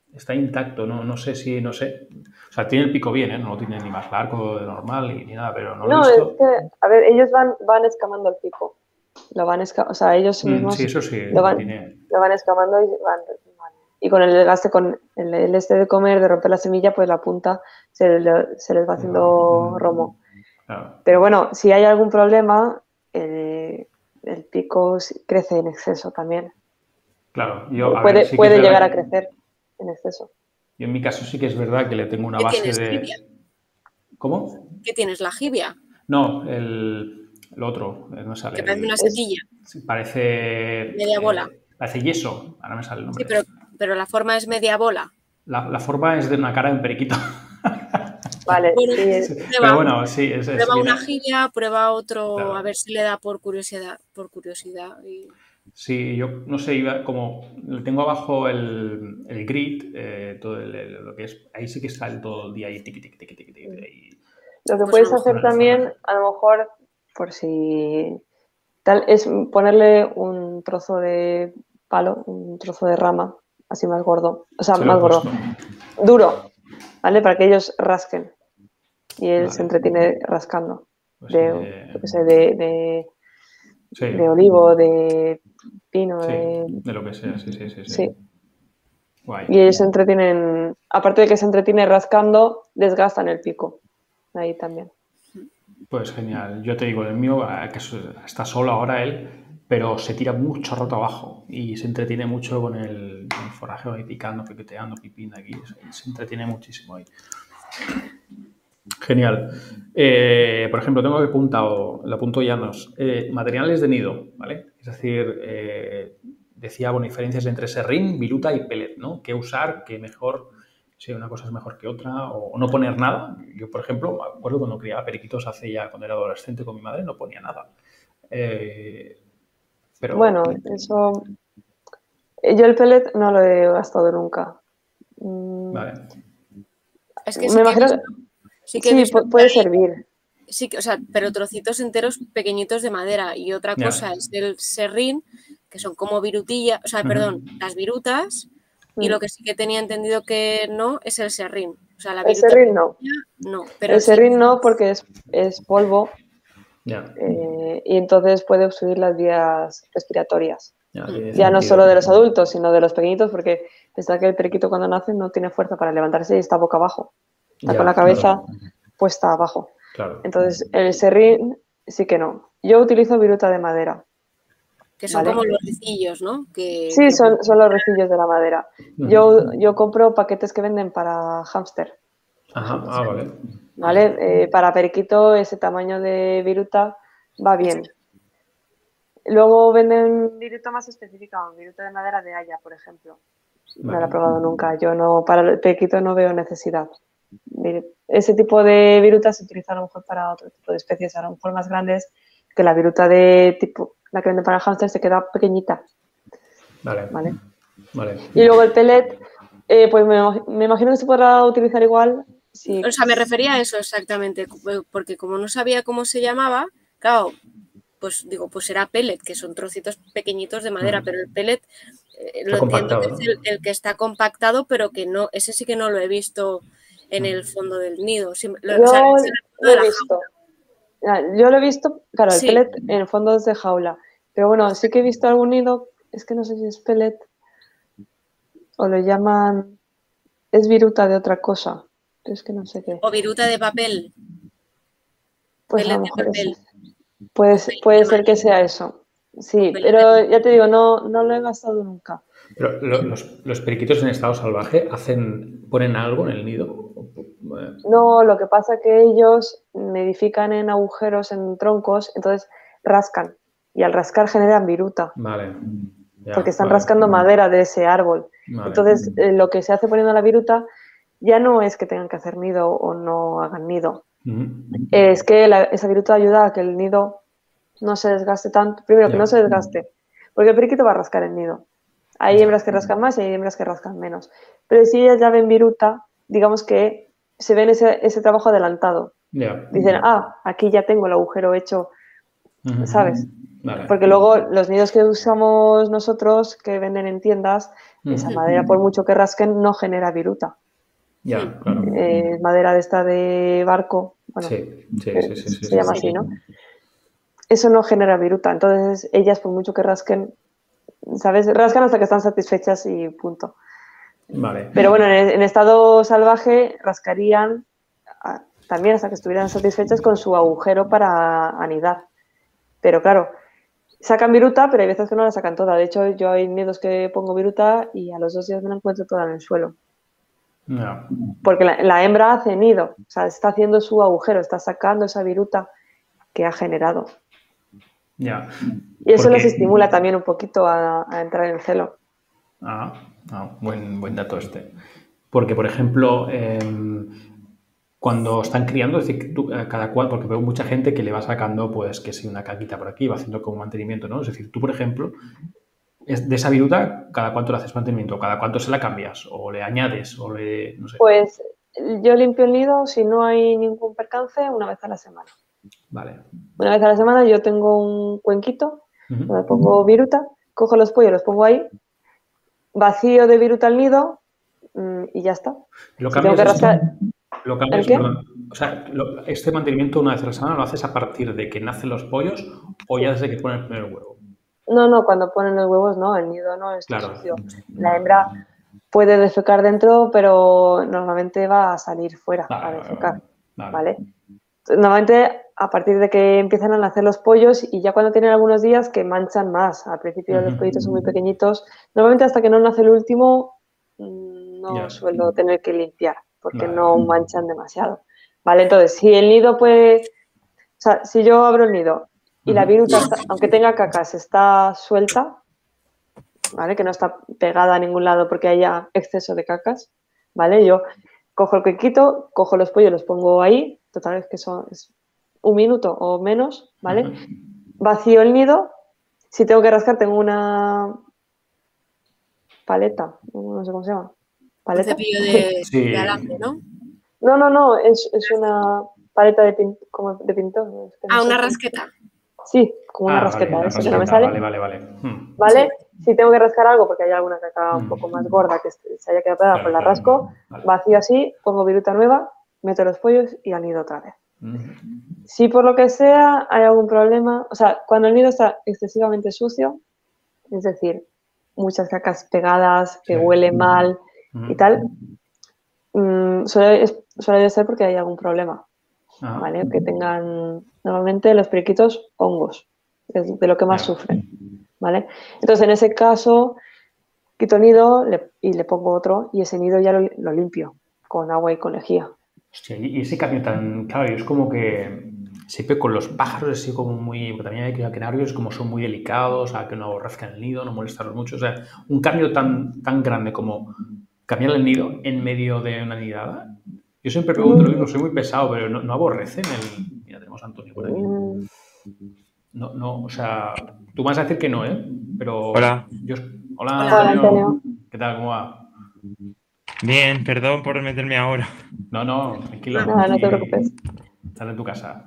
está intacto, no, no sé si, no sé. O sea, tiene el pico bien, ¿eh? No lo tiene ni más largo de normal ni, ni nada, pero no lo No, he es visto. que, a ver, ellos van, van escamando el pico. Lo van esca- o sea, ellos Mm, mismos sí, eso sí, lo lo van, tiene. lo van escamando y van, van- y con el desgaste, con el, el este de comer, de romper la semilla, pues la punta se, le- se les va haciendo romo. Claro, Pero bueno, si hay algún problema, el, el pico s- crece en exceso también. claro. Yo, a ver, Puede, sí que es puede verdad llegar a que crecer en exceso. yo en mi caso sí que es verdad que le tengo una ¿Qué base tienes, jibia? de... ¿Cómo? ¿Qué tienes, la jibia? No, el, el otro, eh, no me sale. Que parece una El, Es, setilla, sí, parece, media bola. eh, parece yeso, ahora me sale el Sí, nombre. pero, pero la forma es media bola. La, la forma es de una cara de un periquito. vale, Bueno, sí, Sí, es- pero prueba, bueno, sí, es, es prueba una viene- jibia, prueba otro, a claro. ver si le da por curiosidad, por curiosidad. Y... Sí, yo no sé, iba como le tengo abajo el, el grid, eh, todo el- el- lo que es, ahí sí que está el todo el día ahí, tiqui, tiqui, tiqui, tiqui, tiqui, ahí, lo que Pues a lo puedes mejor, con hacer el también, forraje. a lo mejor, por si tal, es ponerle un trozo de palo, un trozo de rama, así más gordo, o sea, Se lo he más gordo, puesto. duro, ¿vale? Para que ellos rasquen y él se Vale, entretiene rascando pues de, le... yo qué sé, de, de, Sí, de olivo, de pino, sí, de... de lo que sea, sí, sí, sí, sí. Sí, Guay. y ellos se entretienen, aparte de que se entretiene rascando, desgastan el pico, ahí también. Pues genial. Yo te digo, el mío, eh, que es- está solo ahora él, pero se tira mucho rato abajo y se entretiene mucho con el, con el forajeo ahí picando, piqueteando, pipín aquí. Se, se entretiene muchísimo ahí. Genial. Eh, por ejemplo, tengo que apuntado, lo apunto Llanos, eh, materiales de nido, ¿vale? Es decir, eh, decía, bueno, diferencias entre serrín, viruta y pellet, ¿no? ¿Qué usar? ¿Qué mejor? Si una cosa es mejor que otra, o, o no poner nada. Yo, por ejemplo, me acuerdo cuando criaba periquitos hace ya, cuando era adolescente con mi madre, no ponía nada. Eh, pero, Bueno, eso, yo el pellet no lo he gastado nunca. Mm, vale, Es que me sí que he imagino, visto, sí que he sí, visto pu- que puede hay, servir. sí que, o sea, pero trocitos enteros pequeñitos de madera. Y otra ya. cosa es el serrín, que son como virutillas, o sea, perdón, Ujú. las virutas. Y Mm. lo que sí que tenía entendido que no es el serrín. O sea, la El viruta serrín no. no, pero El sí. serrín no porque es, es polvo Ya, eh, y entonces puede obstruir las vías respiratorias. ya, tiene Ya no solo sentido. de los adultos, sino de los pequeñitos, porque pensar que el periquito cuando nace no tiene fuerza para levantarse y está boca abajo. Está con la Ya, cabeza claro, puesta abajo. claro. Entonces, el serrín sí que no. Yo utilizo viruta de madera, Que son ¿vale? como los ricillos, ¿no? Que, Sí, que son, son los recillos de la madera. Ujú. Yo, yo compro paquetes que venden para hámster, por Ajá, ejemplo. ah, vale. ¿Vale? Eh, para periquito ese tamaño de viruta va bien. Luego venden viruta más específica, viruta de madera de haya, por ejemplo. No la he Vale. probado nunca. Yo no, para el periquito no veo necesidad. Ese tipo de viruta se utiliza a lo mejor para otro tipo de especies, a lo mejor más grandes, que la viruta de tipo, la que venden para el hámster se queda pequeñita, Vale. ¿vale? Vale. Y luego el pellet, eh, pues me, me imagino que se podrá utilizar igual. Si, O sea, me refería a eso exactamente, porque como no sabía cómo se llamaba, claro, pues digo, pues será pellet, que son trocitos pequeñitos de madera, Mm. pero el pellet eh, Está lo entiendo que compactado, es ¿no? el, el que está compactado, pero que no, ese sí que no lo he visto en el fondo del nido. Sí, lo- o sea, yo es en el fondo lo de he la visto. jaula. Ah, yo lo he visto, claro, el Sí, pellet en el fondo es de jaula. Pero bueno, sí que he visto algún nido, es que no sé si es pellet o lo llaman, es viruta de otra cosa. Pero es que no sé qué. o viruta de papel, Pues a pellet lo de mejor es papel, ese. Puede, o ser- pellet puede de ser que maíz, sea eso. o Sí, pellet de pero maíz. ya te digo, no, no lo he gastado nunca. Pero lo- los, los periquitos en estado salvaje hacen, ponen algo en el nido. Eh, No, lo que pasa es que ellos nidifican en agujeros, en troncos, entonces rascan. Y al rascar generan viruta, Vale. porque Ya, están vale. rascando madera de ese árbol. Vale. Entonces, eh, lo que se hace poniendo la viruta ya no es que tengan que hacer nido o no hagan nido. Ujú. Es que la- esa viruta ayuda a que el nido no se desgaste tanto. Primero, que no Ya, se desgaste, porque el periquito va a rascar el nido. Hay ya. hembras que rascan más y hay hembras que rascan menos. Pero si ellas ya ven viruta, digamos que se ven ese, ese trabajo adelantado. Ya. Dicen, ah, aquí ya tengo el agujero hecho ¿sabes? Vale. Porque luego los nidos que usamos nosotros, que venden en tiendas, esa madera, por mucho que rasquen, no genera viruta. Ya, claro. Eh, Es madera de esta de barco, bueno, Sí, sí, eh, sí, sí, sí, se llama sí. así, ¿no? Eso no genera viruta. Entonces, ellas, por mucho que rasquen, ¿sabes? Rascan hasta que están satisfechas y punto. Vale. Pero bueno, en, en estado salvaje rascarían a- también hasta que estuvieran satisfechas con su agujero para anidar. Pero claro, sacan viruta, pero hay veces que no la sacan toda. De hecho, yo hay nidos que pongo viruta y a los dos días me la encuentro toda en el suelo. No. Porque la, la hembra hace nido, o sea, está haciendo su agujero, está sacando esa viruta que ha generado. Ya. Y eso Porque- les estimula también un poquito a, a entrar en celo. Ah, ah, buen, buen dato este. Porque, por ejemplo, em, cuando están criando, es decir, tú, eh, cada cual, porque veo mucha gente que le va sacando, pues, que si una caquita por aquí, va haciendo como mantenimiento, ¿no? Es decir, tú, por ejemplo, es de esa viruta, ¿cada cuánto le haces mantenimiento? ¿Cada cuánto se la cambias? ¿O le añades? ¿O le, no sé? Pues yo limpio el nido, si no hay ningún percance, una vez a la semana. Vale. Una vez a la semana yo tengo un cuenquito Ujú. donde pongo viruta, cojo los pollos, los pongo ahí, vacío de viruta el nido mm, y ya está. ¿Lo Si tengo que cambias esto? rascar, ¿Lo cambias, ¿el qué? perdón? O sea, lo- este mantenimiento una vez a la semana lo haces a partir de que nacen los pollos o ya desde que ponen el primer huevo. No, no, cuando ponen los huevos no, el nido no está Claro. sucio. La hembra puede defecar dentro, pero normalmente va a salir fuera Vale, a vale, defecar, vale. ¿vale? Normalmente a partir de que empiezan a nacer los pollos y ya cuando tienen algunos días que manchan más. Al principio los Ujú. pollitos son muy pequeñitos. Normalmente hasta que no nace el último mm, no Ya. suelo tener que limpiar porque Vale, no vale. manchan demasiado. ¿Vale? Entonces, si el nido puede... O sea, si yo abro el nido y la Ujú. viruta, está- aunque tenga cacas, está suelta, ¿vale? Que no está pegada a ningún lado porque haya exceso de cacas, ¿vale? Yo cojo el quequito, cojo los pollos, los pongo ahí, total es que son es un minuto o menos, ¿vale? Ujú. Vacío el nido, si tengo que rascar tengo una paleta, no sé cómo se llama, Un ¿paleta? cepillo de, Sí. de alambre, ¿no? No, no, no, es, es una paleta de, pin- como de pintor. ¿No? Es que no Ah, sé una cómo- rasqueta. Sí, como una Ah, vale, rasqueta, la eso que no me rasqueta. sale. Vale, vale, vale. Hmm. ¿Vale? Si tengo que rascar algo porque hay alguna caca un Mm. poco más gorda que se haya quedado pegada, Claro, pues la claro. rasco, Vale. vacío así, pongo viruta nueva, meto los pollos y al nido otra vez. Ujú. Si por lo que sea hay algún problema, o sea, cuando el nido está excesivamente sucio, es decir, muchas cacas pegadas, que Sí. huele mal Ujú. y tal, mm, suele, es- suele ser porque hay algún problema, Ah, ¿vale? Que tengan normalmente los periquitos hongos, es de lo que más Ya. sufren, ¿vale? Entonces, en ese caso, quito el nido le- y le pongo otro y ese nido ya lo, lo limpio con agua y con lejía. Hostia, y y ese cambio tan. Claro, yo es como que siempre con los pájaros, así como muy. Porque también hay que canarios, como son muy delicados, a que no aborrezcan el nido, no molestarlos mucho. O sea, un cambio tan, tan grande como cambiar el nido en medio de una nidada. Yo siempre pregunto lo mismo, soy muy pesado, pero no, no aborrecen el. Mira, tenemos a Antonio por aquí. Mm, No, no, o sea, tú vas a decir que no, ¿eh? Pero. Hola. Yo, hola, Hola. Hola, Antonio. ¿Qué tal? ¿Cómo va? Bien, perdón por meterme ahora. No, no, tranquilo. Nada, no te Sí, preocupes. estás en tu casa.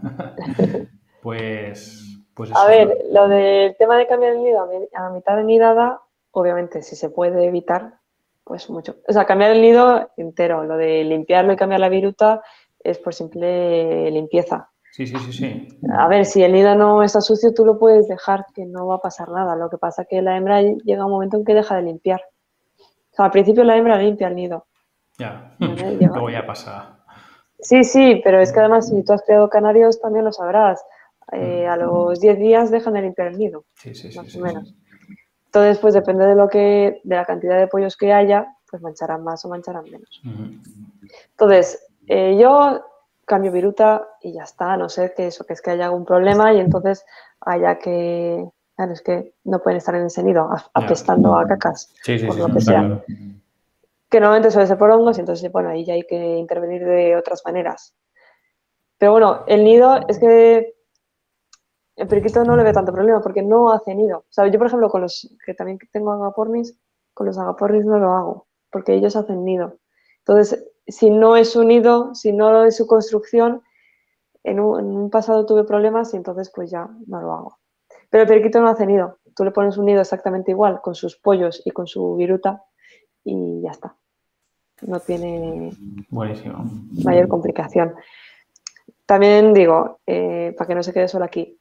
Pues, pues A eso. ver, lo del tema de cambiar el nido a, mi- a mitad de nidada, obviamente, si se puede evitar, pues mucho. O sea, cambiar el nido entero, lo de limpiarlo y cambiar la viruta es por simple limpieza. Sí, sí, sí, sí. A ver, si el nido no está sucio, tú lo puedes dejar, que no va a pasar nada. Lo que pasa es que la hembra llega un momento en que deja de limpiar. O sea, al principio la hembra limpia el nido. Ya. ¿Vale? Llega- Luego ya pasa. Sí, sí, pero es que además si tú has creado canarios también lo sabrás. Eh, a los diez días dejan de limpiar el nido, Sí, sí, sí, más sí, o menos. sí. Entonces, pues depende de lo que, de la cantidad de pollos que haya, pues mancharán más o mancharán menos. Ujú. Entonces, eh, yo cambio viruta y ya está, a no ser que eso, que es que haya algún problema y entonces haya que, claro, es que no pueden estar en ese nido a- apestando a cacas, Sí, sí, por sí, lo sí, que está sea. claro. Que normalmente suele ser por hongos y entonces, bueno, ahí ya hay que intervenir de otras maneras. Pero bueno, el nido es que el periquito no le ve tanto problema porque no hace nido. O sea, yo, por ejemplo, con los que también tengo agapornis, con los agapornis no lo hago porque ellos hacen nido. Entonces, si no es su nido, si no es su construcción, en un, en un pasado tuve problemas y entonces pues ya no lo hago. Pero el periquito no hace nido. Tú le pones un nido exactamente igual con sus pollos y con su viruta y ya está. No tiene Buenísimo. mayor complicación. También digo, eh, para que no se quede solo aquí,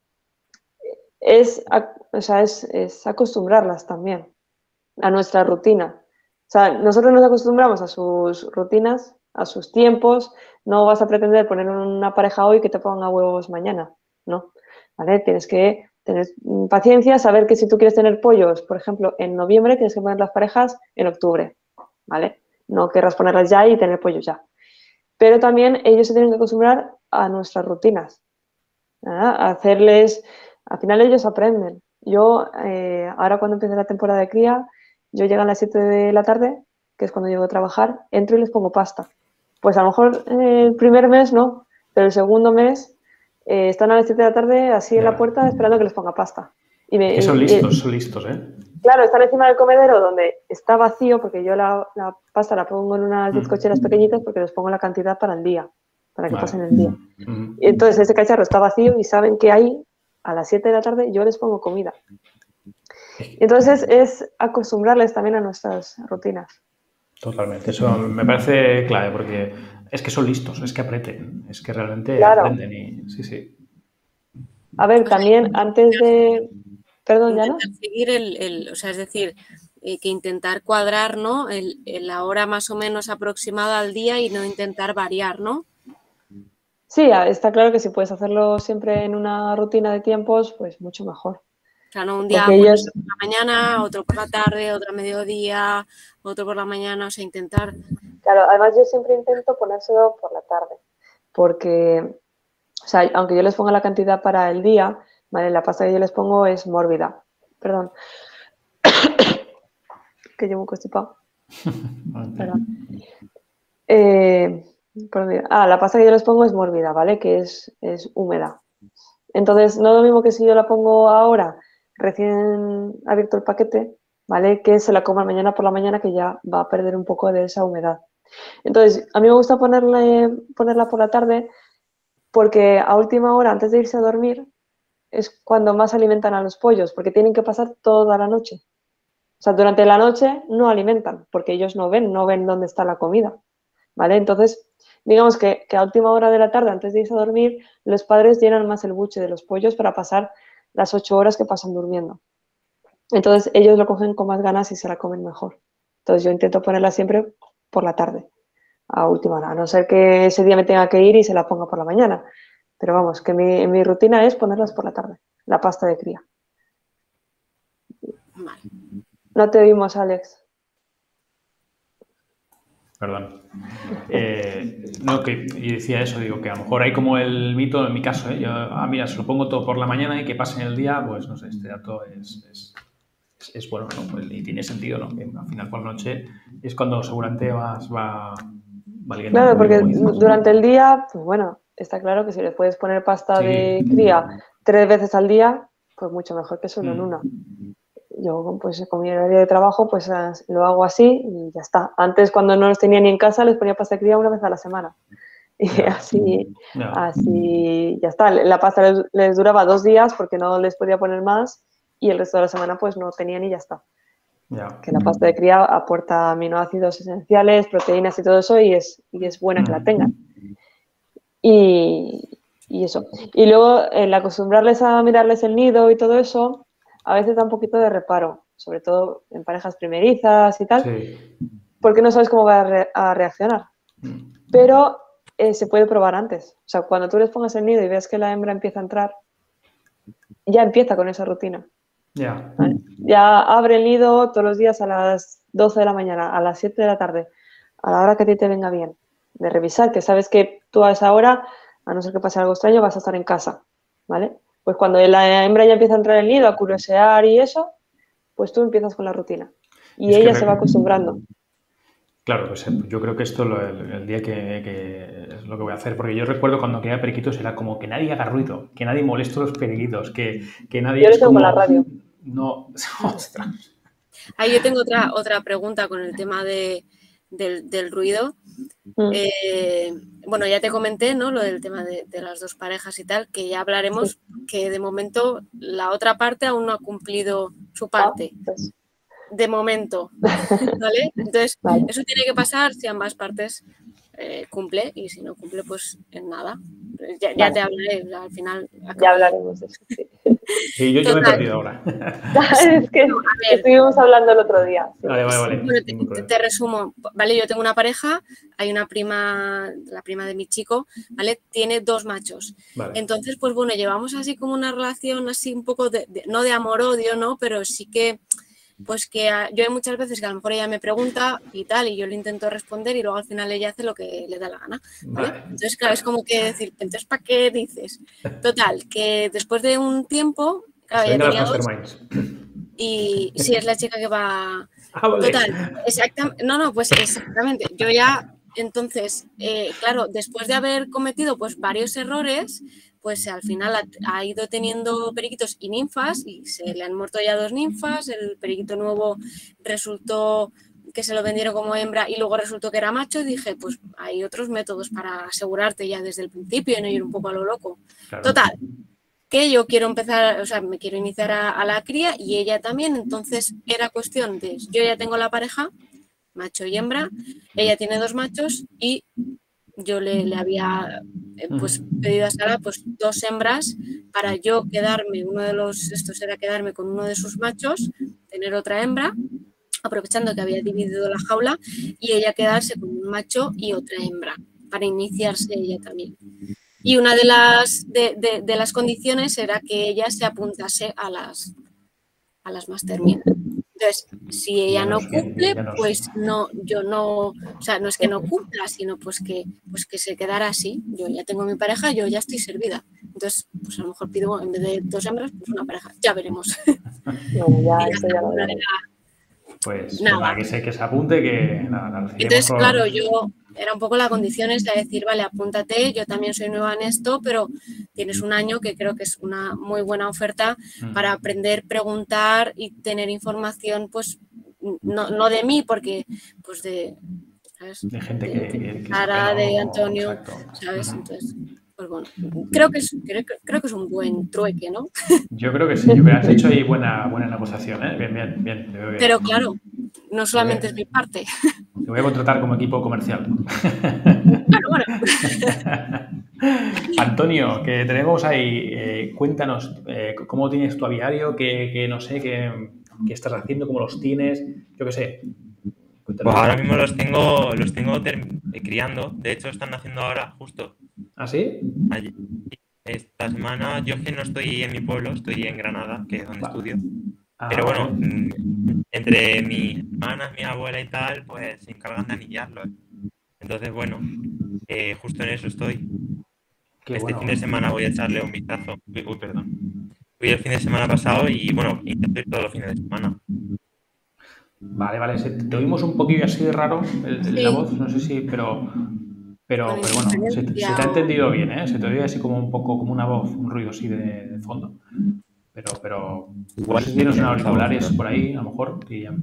es, o sea, es, es acostumbrarlas también a nuestra rutina. O sea, nosotros nos acostumbramos a sus rutinas, a sus tiempos. No vas a pretender poner una pareja hoy que te ponga huevos mañana, ¿no? ¿Vale? Tienes que tener paciencia, saber que si tú quieres tener pollos, por ejemplo, en noviembre, tienes que poner las parejas en octubre, ¿vale? No querrás ponerlas ya y tener pollos ya. Pero también ellos se tienen que acostumbrar a nuestras rutinas, ¿verdad? A hacerles, al final ellos aprenden. Yo, eh, ahora cuando empiece la temporada de cría, yo llego a las siete de la tarde, que es cuando llego a trabajar, entro y les pongo pasta. Pues a lo mejor eh, el primer mes no, pero el segundo mes eh, están a las siete de la tarde así Ya. en la puerta esperando que les ponga pasta. Y me, Que son y- listos, y- son listos, ¿eh? Claro, están encima del comedero donde está vacío, porque yo la, la pasta la pongo en unas Mm. bizcocheras pequeñitas porque les pongo la cantidad para el día, para que Vale. pasen el día. Mm. Y entonces ese cacharro está vacío y saben que ahí, a las siete de la tarde, yo les pongo comida. Y entonces es acostumbrarles también a nuestras rutinas. Totalmente, eso me parece clave porque es que son listos, es que aprenden, es que realmente Claro. aprenden y sí, sí. A ver, también antes de... Perdón, ¿ya no? Intentar seguir el, el- o sea, es decir, eh, que intentar cuadrar, ¿no? El, el- la hora más o menos aproximada al día y no intentar variar, ¿no? Sí, a- está claro que si puedes hacerlo siempre en una rutina de tiempos, pues mucho mejor. O sea, no un día Porque ellos, ponerlo por la mañana, otro por la tarde, otro a mediodía, otro por la mañana, o sea, intentar. claro, además yo siempre intento ponérselo por la tarde, porque, o sea, aunque yo les ponga la cantidad para el día, ¿vale? La pasta que yo les pongo es mórbida. Perdón. Que llevo un constipado. Perdón. Eh, por dónde iba? Ah, la pasta que yo les pongo es mórbida, ¿vale? Que es, es húmeda. Entonces, no es lo mismo que si yo la pongo ahora, recién abierto el paquete, ¿vale? Que se la coma mañana por la mañana, que ya va a perder un poco de esa humedad. Entonces, a mí me gusta ponerle, ponerla por la tarde porque a última hora, antes de irse a dormir, es cuando más alimentan a los pollos, porque tienen que pasar toda la noche. O sea, durante la noche no alimentan, porque ellos no ven, no ven dónde está la comida, ¿vale? Entonces, digamos que, que a última hora de la tarde, antes de irse a dormir, los padres llenan más el buche de los pollos para pasar las ocho horas que pasan durmiendo. Entonces, ellos lo cogen con más ganas y se la comen mejor. Entonces, yo intento ponerla siempre por la tarde, a última hora, a no ser que ese día me tenga que ir y se la ponga por la mañana. Pero vamos, que mi, mi rutina es ponerlas por la tarde, la pasta de cría. Vale. No te oímos, Alex. Perdón. Eh, no, que y decía eso, digo, que a lo mejor hay como el mito, en mi caso, ¿eh? Yo, ah, mira, se lo pongo todo por la mañana y que pasen el día, pues no sé, este dato es, es, es, es bueno, ¿no? Pues, y tiene sentido, ¿no? Que al final por la noche es cuando seguramente vas, va, va alimentando, Claro, porque como dices. durante el día, pues bueno, está claro que si le puedes poner pasta Sí. de cría tres veces al día, pues mucho mejor que solo en Mm. una. Yo, pues con mi horario de trabajo, pues as- lo hago así y ya está. Antes, cuando no los tenía ni en casa, les ponía pasta de cría una vez a la semana. Y Ya. así, Ya. así, ya está. La pasta les, les duraba dos días porque no les podía poner más y el resto de la semana, pues no tenían y ya está. Ya. Que la pasta de cría aporta aminoácidos esenciales, proteínas y todo eso y es, y es buena que la tengan. Y, y eso. Y luego el acostumbrarles a mirarles el nido y todo eso, a veces da un poquito de reparo, sobre todo en parejas primerizas y tal, Sí. porque no sabes cómo va a, re- a reaccionar. Mm. Pero eh, se puede probar antes. O sea, cuando tú les pongas el nido y veas que la hembra empieza a entrar, ya empieza con esa rutina. Ya. ¿Vale? Ya abre el nido todos los días a las doce de la mañana, a las siete de la tarde, a la hora que a ti te venga bien, de revisar, que sabes que tú a esa hora, a no ser que pase algo extraño, vas a estar en casa, ¿vale? Pues cuando la hembra ya empieza a entrar en el nido, a curiosear y eso, pues tú empiezas con la rutina. Y Es que ella re- se va acostumbrando. Claro, pues eh, yo creo que esto lo- el, el día que, que es lo que voy a hacer, porque yo recuerdo cuando quería periquitos era como que nadie haga ruido, que nadie moleste a los periquitos, que, que nadie Yo lo es tengo como... con la radio. No, ostras. Ahí yo tengo otra, otra pregunta con el tema de, del, del ruido. Mm. Eh, bueno, ya te comenté, ¿no? Lo del tema de, de las dos parejas y tal, que ya hablaremos, que de momento la otra parte aún no ha cumplido su parte. Ah, pues, De momento, ¿vale? Entonces, vale. eso tiene que pasar si ambas partes eh, cumple, y si no cumple, pues en nada. Ya, ya Vale. te hablaré, o sea, al final... Ya hablaremos de eso, sí. Sí, yo, yo me he Total. perdido ahora. Es que A ver. estuvimos hablando el otro día. Sí. Vale, vale, vale. Bueno, te, Ningún te- problema. te resumo, ¿vale? Yo tengo una pareja, hay una prima, la prima de mi chico, ¿vale? Tiene dos machos. Vale. Entonces, pues bueno, llevamos así como una relación así un poco, de, de- no de amor-odio, ¿no? Pero sí que, pues que a- yo hay muchas veces que a lo mejor ella me pregunta y tal, y yo le intento responder y luego al final ella hace lo que le da la gana, ¿vale? Vale. Entonces, claro, es como que decir, entonces, ¿para qué dices? Total, que después de un tiempo, claro, Se ella vengan las tenía dos masterminds. y sí, es la chica que va... Ah, vale. Total, exactamente. No, no, pues exactamente. Yo ya, entonces, eh, claro, después de haber cometido pues varios errores, pues al final ha, ha ido teniendo periquitos y ninfas y se le han muerto ya dos ninfas. El periquito nuevo resultó que se lo vendieron como hembra y luego resultó que era macho. Y dije, pues hay otros métodos para asegurarte ya desde el principio y no ir un poco a lo loco. Claro. Total, que yo quiero empezar, o sea, me quiero iniciar a, a la cría y ella también, entonces era cuestión de, yo ya tengo la pareja, macho y hembra, ella tiene dos machos y yo le, le había eh, pues pedido a Sara pues dos hembras para yo quedarme, uno de los, estos era quedarme con uno de sus machos, tener otra hembra, aprovechando que había dividido la jaula y ella quedarse con un macho y otra hembra, para iniciarse ella también. Y una de las, de, de, de las condiciones era que ella se apuntase a las, a las Mastermind. Entonces, si ella Ya no nos- ya- cumple, ya nos- pues no, yo no, o sea, no es que no cumpla, sino pues que, pues que se quedara así. Yo ya tengo mi pareja, yo ya estoy servida. Entonces, pues a lo mejor pido, en vez de dos hembras, pues una pareja. Ya veremos. Bueno, ya, Y ya eso está, ya lo no veremos. Pues, pues Nada. nada, que se, que se apunte, que nada, la recibimos Entonces, con- claro, yo era un poco la condición es de decir, vale, apúntate, yo también soy nueva en esto, pero tienes un año que creo que es una muy buena oferta Mm. para aprender, preguntar y tener información, pues, no, no de mí, porque, pues de, ¿sabes? de gente que, que, que Sara, sabe, ¿no? de Antonio, Exacto. ¿sabes? Ujú. Entonces, pues bueno, creo que es, creo, que- creo que es un buen trueque, ¿no? Yo creo que sí, yo creo que has hecho ahí buena, buena negociación, ¿eh? Bien, bien, bien. te veo bien. Pero claro, no solamente Muy es bien. mi parte. Te voy a contratar como equipo comercial. Bueno, bueno, Antonio, que tenemos ahí, eh, cuéntanos eh, cómo tienes tu aviario, qué, qué, no sé, qué, qué estás haciendo, cómo los tienes, yo qué sé. Cuéntanos. Pues ahora mismo los tengo, los tengo ter- eh, criando. De hecho, están naciendo ahora, justo. ¿Ah, sí? Ayer. Esta semana, yo es que no estoy en mi pueblo, estoy en Granada, que es donde Vale. estudio. Ah, Pero bueno, vale. mm, entre mis hermanas, mi abuela y tal, pues se encargan de anillarlos. Entonces, bueno, eh, justo en eso estoy. Qué Este bueno. fin de semana voy a echarle un vistazo. Uy, uy, perdón. Fui el fin de semana pasado y bueno, intento ir todos los fines de semana. Vale, vale, se- te oímos un poquillo así de raro el- el- la Sí. voz, no sé si, pero, pero, Con pero bueno, se, te- se interferencia te ha o- entendido bien, ¿eh? Se te oye así como un poco, como una voz, un ruido así de, de fondo. Pero, pero, no Igual sé si tienes que unos esa voz, auriculares ¿no? por ahí, a lo mejor. y ya-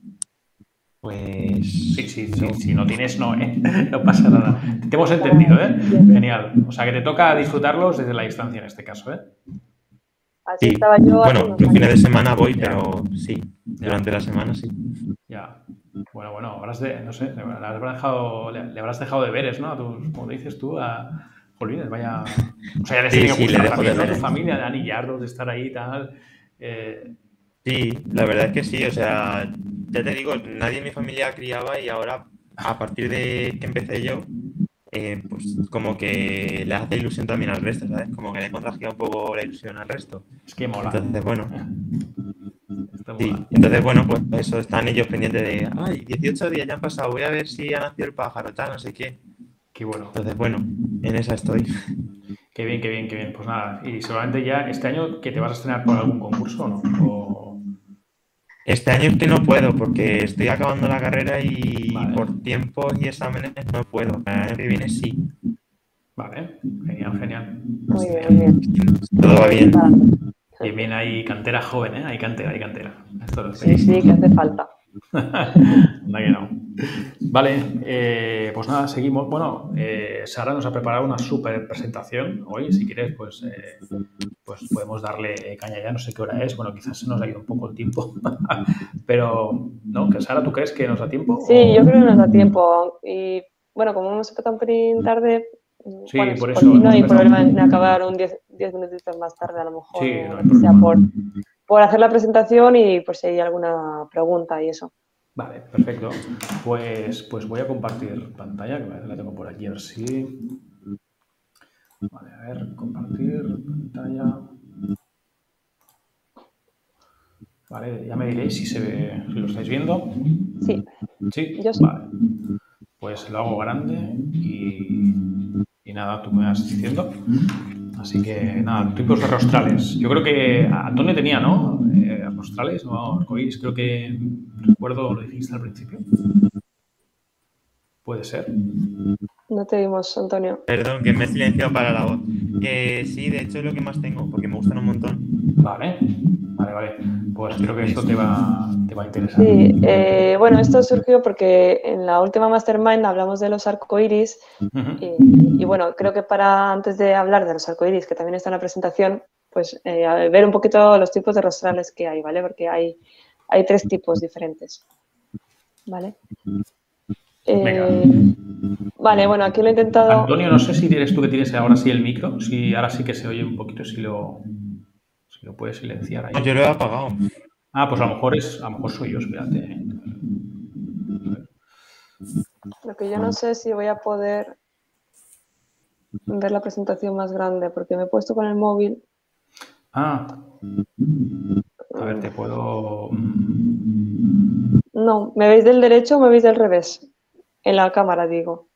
Pues. Sí, sí, sí, no. si no tienes, no, ¿eh? No pasa nada. Te hemos entendido, ¿eh? Genial. O sea, que te toca disfrutarlos desde la distancia en este caso, ¿eh? Así Sí. estaba yo hace Bueno, unos los fines de años. semana voy, Ya. pero sí, durante la semana sí. Ya. Bueno, bueno, habrás de, no sé, le habrás dejado, le, le habrás dejado deberes, ¿no? A tus, como dices tú, a Jolines, vaya. O sea, ya les Sí, tenía que sí, le gustar dejo también, ¿no? Tu deberes. familia, de anillarlos, de estar ahí y tal. Eh, Sí, la verdad es que sí, o sea, ya te digo, nadie en mi familia criaba y ahora, a partir de que empecé yo, eh, pues como que le hace ilusión también al resto, ¿sabes? Como que le contagia un poco la ilusión al resto. es que mola. Entonces, bueno, Esto sí, mola. entonces, bueno, pues eso, están ellos pendientes de, ay, dieciocho días ya han pasado, voy a ver si ha nacido el pájaro, tal, no sé qué. Qué bueno. Entonces, bueno, en esa estoy. Qué bien, qué bien, qué bien. Pues nada, y seguramente ya este año que te vas a estrenar por algún concurso o no. O... Este año es que no puedo porque estoy acabando la carrera y Vale. por tiempos y exámenes no puedo. El año que viene sí. Vale, genial, genial. Muy bien, muy bien. Todo va bien. Bien, bien, hay cantera joven, ¿eh? Hay cantera, hay cantera. Esto lo Sí, sí, que hace falta. Anda que no. Vale, eh, pues nada, seguimos. Bueno, eh, Sara nos ha preparado una súper presentación hoy. Si quieres, pues, eh, pues podemos darle caña ya. No sé qué hora es. Bueno, quizás se nos ha ido un poco el tiempo. Pero, ¿no? ¿Que Sara, tú crees que nos da tiempo? Sí, o... yo creo que nos da tiempo. Y bueno, como hemos empezado un pelín tarde, Sí, bueno, por por eso ti no hemos hay empezado. problema en acabar un diez minutitos más tarde, a lo mejor, Sí, o no hay lo que sea, problema. por, por hacer la presentación y por si hay alguna pregunta y eso. Vale, perfecto. Pues, pues voy a compartir pantalla, que la tengo por aquí, a ver si... Vale, a ver, compartir pantalla. Vale, ya me diréis si se ve, si lo estáis viendo. Sí, Sí, yo sí. vale. Pues lo hago grande y, y nada, tú me vas diciendo. Así que nada, tipos de rostrales. Yo creo que Antonio tenía, ¿no? Eh, rostrales, no arcoíris, creo que recuerdo lo dijiste al principio. Puede ser. No te vimos, Antonio. Perdón, que me he silenciado para la voz. Que sí, de hecho es lo que más tengo, porque me gustan un montón. Vale, vale, vale. Pues creo que esto te va, te va a interesar. Sí, eh, bueno, esto surgió porque en la última Mastermind hablamos de los arcoíris Uh-huh. y, y bueno, creo que para antes de hablar de los arcoíris, que también está en la presentación, pues eh, a ver un poquito los tipos de rostrales que hay, ¿vale? Porque hay, hay tres tipos diferentes, ¿vale? Venga. Eh, vale, bueno, aquí lo he intentado... Antonio, no sé si eres tú que tienes ahora sí el micro, si ahora sí que se oye un poquito, si lo, si lo puedes silenciar ahí. No, yo lo he apagado. Ah, pues a lo mejor es, a lo mejor soy yo, espérate. Lo que yo no sé si voy a poder ver la presentación más grande, porque me he puesto con el móvil. Ah, a ver, te puedo... No, ¿me veis del derecho o me veis del revés? En la cámara, digo.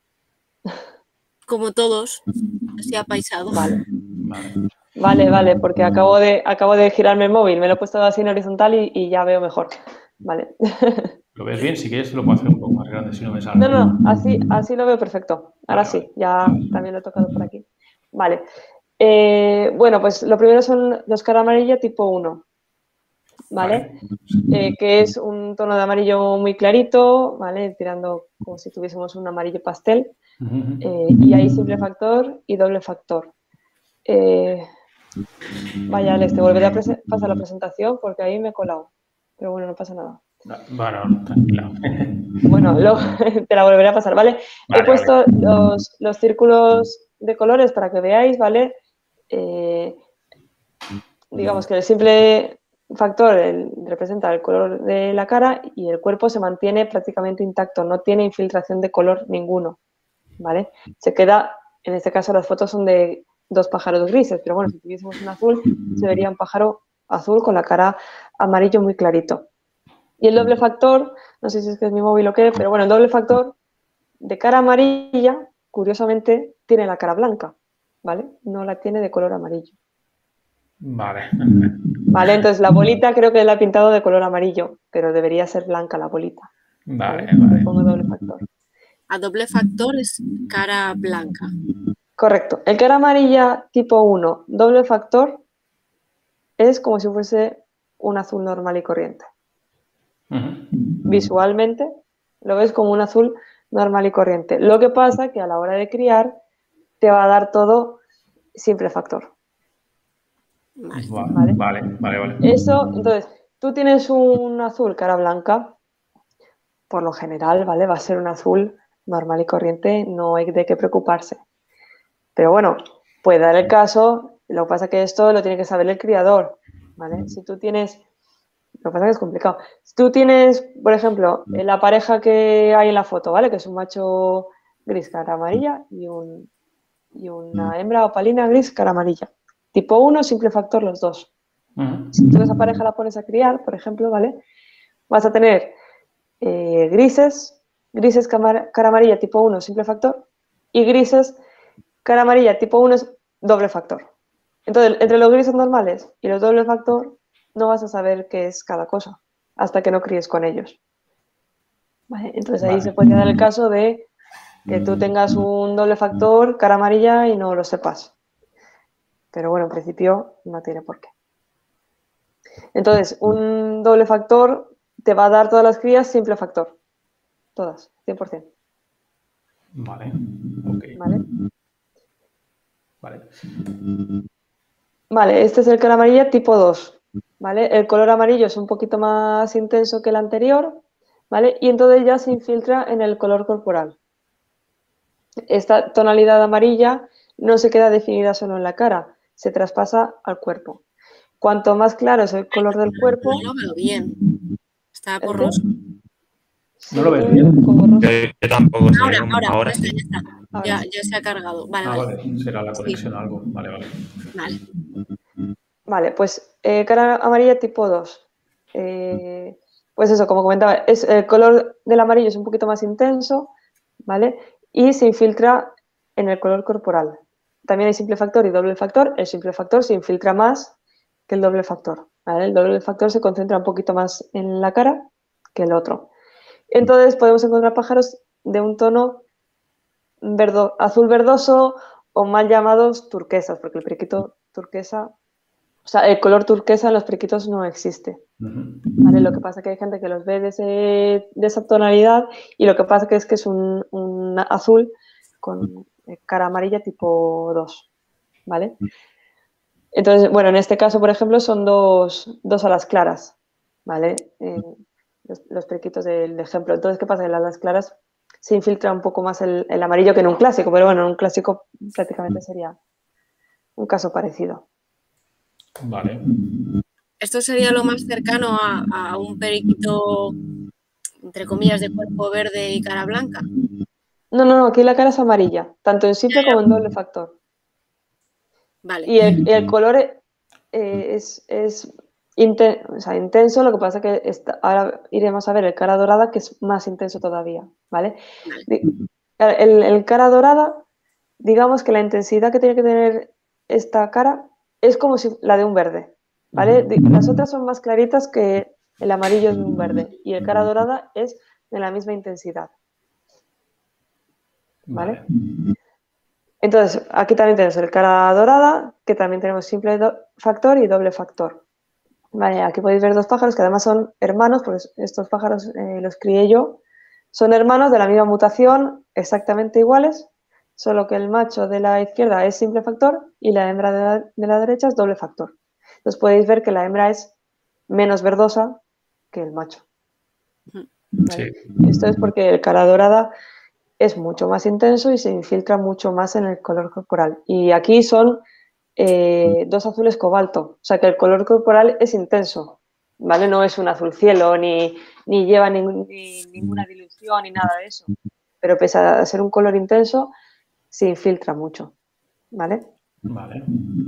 Como todos, así apaisado. Vale. Vale. Vale, vale, porque acabo de, acabo de girarme el móvil, me lo he puesto así en horizontal y, y ya veo mejor. Vale. ¿Lo ves bien? Si quieres, lo puedo hacer un poco más grande si no me sale. No, no, así, así lo veo perfecto. Ahora Vale, sí, vale. ya también lo he tocado por aquí. Vale. Eh, bueno, pues lo primero son los cara amarilla tipo uno, ¿vale? Vale. Eh, que es un tono de amarillo muy clarito, ¿vale? Tirando como si tuviésemos un amarillo pastel. Uh-huh. Eh, y hay simple factor y doble factor. Eh, vaya, Alex, te volveré a pasar la presentación porque ahí me he colado. Pero bueno, no pasa nada. Bueno, tranquila. Bueno, lo, te la volveré a pasar, ¿vale? Vale, He puesto vale. los, los círculos de colores para que veáis, ¿vale? Eh, digamos que el simple factor el, representa el color de la cara y el cuerpo se mantiene prácticamente intacto, no tiene infiltración de color ninguno, ¿vale? Se queda, en este caso las fotos son de dos pájaros grises, pero bueno, si tuviésemos un azul, se vería un pájaro azul con la cara amarillo muy clarito. Y el doble factor, no sé si es que es mi móvil o qué, pero bueno, el doble factor de cara amarilla, curiosamente, tiene la cara blanca, ¿vale? No la tiene de color amarillo. Vale. Vale, entonces la bolita creo que la he pintado de color amarillo, pero debería ser blanca la bolita. Vale, ¿vale? vale. Le pongo doble factor. A doble factor es cara blanca. Correcto. El cara amarilla tipo uno, doble factor, es como si fuese un azul normal y corriente. Uh-huh. Visualmente lo ves como un azul normal y corriente. Lo que pasa es que a la hora de criar te va a dar todo simple factor. Vale. Vale, vale, vale, vale. Eso, entonces, tú tienes un azul cara blanca, por lo general, ¿vale? Va a ser un azul normal y corriente, no hay de qué preocuparse. Pero bueno, puede dar el caso, lo que pasa es que esto lo tiene que saber el criador, ¿vale? Si tú tienes, lo que pasa es que es complicado. Si tú tienes, por ejemplo, la pareja que hay en la foto, ¿vale? Que es un macho gris cara amarilla y, un, y una hembra opalina gris cara amarilla. Tipo uno, simple factor los dos. Uh-huh. Si tú esa pareja la pones a criar, por ejemplo, ¿vale? Vas a tener eh, grises, grises cara amarilla tipo uno, simple factor, y grises cara amarilla tipo uno es doble factor. Entonces, entre los grises normales y los doble factor, no vas a saber qué es cada cosa hasta que no críes con ellos. ¿Vale? Entonces ahí Vale. se puede dar el caso de que tú tengas un doble factor cara amarilla y no lo sepas. Pero bueno, en principio no tiene por qué. Entonces, un doble factor te va a dar todas las crías simple factor. Todas, cien por ciento. Vale, ok. ¿Vale? Vale. Vale, este es el cara amarilla tipo dos. ¿Vale? El color amarillo es un poquito más intenso que el anterior, ¿vale? Y entonces ya se infiltra en el color corporal. Esta tonalidad amarilla no se queda definida solo en la cara, se traspasa al cuerpo. Cuanto más claro es el color del cuerpo... No lo veo bien. Está ¿El qué? borroso. ¿No lo ves Sí, bien? un poco borroso. Yo, yo tampoco sé, Ahora, como- ahora, ahora ya está, sí. ya está. Ahora Ya, sí. ya se ha cargado. Vale, Ah, vale. vale, será la Sí. conexión o algo. Vale, vale. Vale. Vale, pues eh, cara amarilla tipo dos. Eh, pues eso, como comentaba, es, el color del amarillo es un poquito más intenso, ¿vale? Y se infiltra en el color corporal. También hay simple factor y doble factor. El simple factor se infiltra más que el doble factor, ¿vale? El doble factor se concentra un poquito más en la cara que el otro. Entonces podemos encontrar pájaros de un tono verdo, azul verdoso o mal llamados turquesas, porque el periquito turquesa, o sea, el color turquesa en los periquitos no existe. Ujú. ¿Vale? Lo que pasa es que hay gente que los ve de, ese, de esa tonalidad y lo que pasa que es que es un, un azul con cara amarilla tipo dos, ¿vale? Entonces, bueno, en este caso, por ejemplo, son dos, dos alas claras, ¿vale? Eh, los, los periquitos del ejemplo. Entonces, ¿qué pasa? En las alas claras se infiltra un poco más el, el amarillo que en un clásico, pero bueno, en un clásico prácticamente sería un caso parecido. Vale. Esto sería lo más cercano a, a un periquito, entre comillas, de cuerpo verde y cara blanca. No, no, no, aquí la cara es amarilla, tanto en simple como en doble factor. Vale. Y el, el color eh, es, es inten- o sea, intenso, lo que pasa que está- ahora iremos a ver el cara dorada, que es más intenso todavía, ¿vale? Vale. Di- El, el cara dorada, digamos que la intensidad que tiene que tener esta cara es como si la de un verde, ¿vale? Di- Las otras son más claritas que el amarillo de un verde y el cara dorada es de la misma intensidad, ¿vale? Vale. Entonces, aquí también tenemos el cara dorada, que también tenemos simple do- factor y doble factor. Vale, aquí podéis ver dos pájaros que además son hermanos, porque estos pájaros eh, los crié yo. Son hermanos de la misma mutación, exactamente iguales, solo que el macho de la izquierda es simple factor y la hembra de la, de la derecha es doble factor. Entonces podéis ver que la hembra es menos verdosa que el macho. ¿Vale? Sí. Esto es porque el cara dorada es mucho más intenso y se infiltra mucho más en el color corporal. Y aquí son eh, dos azules cobalto, o sea que el color corporal es intenso, ¿vale? No es un azul cielo, ni, ni lleva ningún- ni- ninguna dilución ni nada de eso. Pero pese a ser un color intenso, se infiltra mucho, ¿vale? Vale.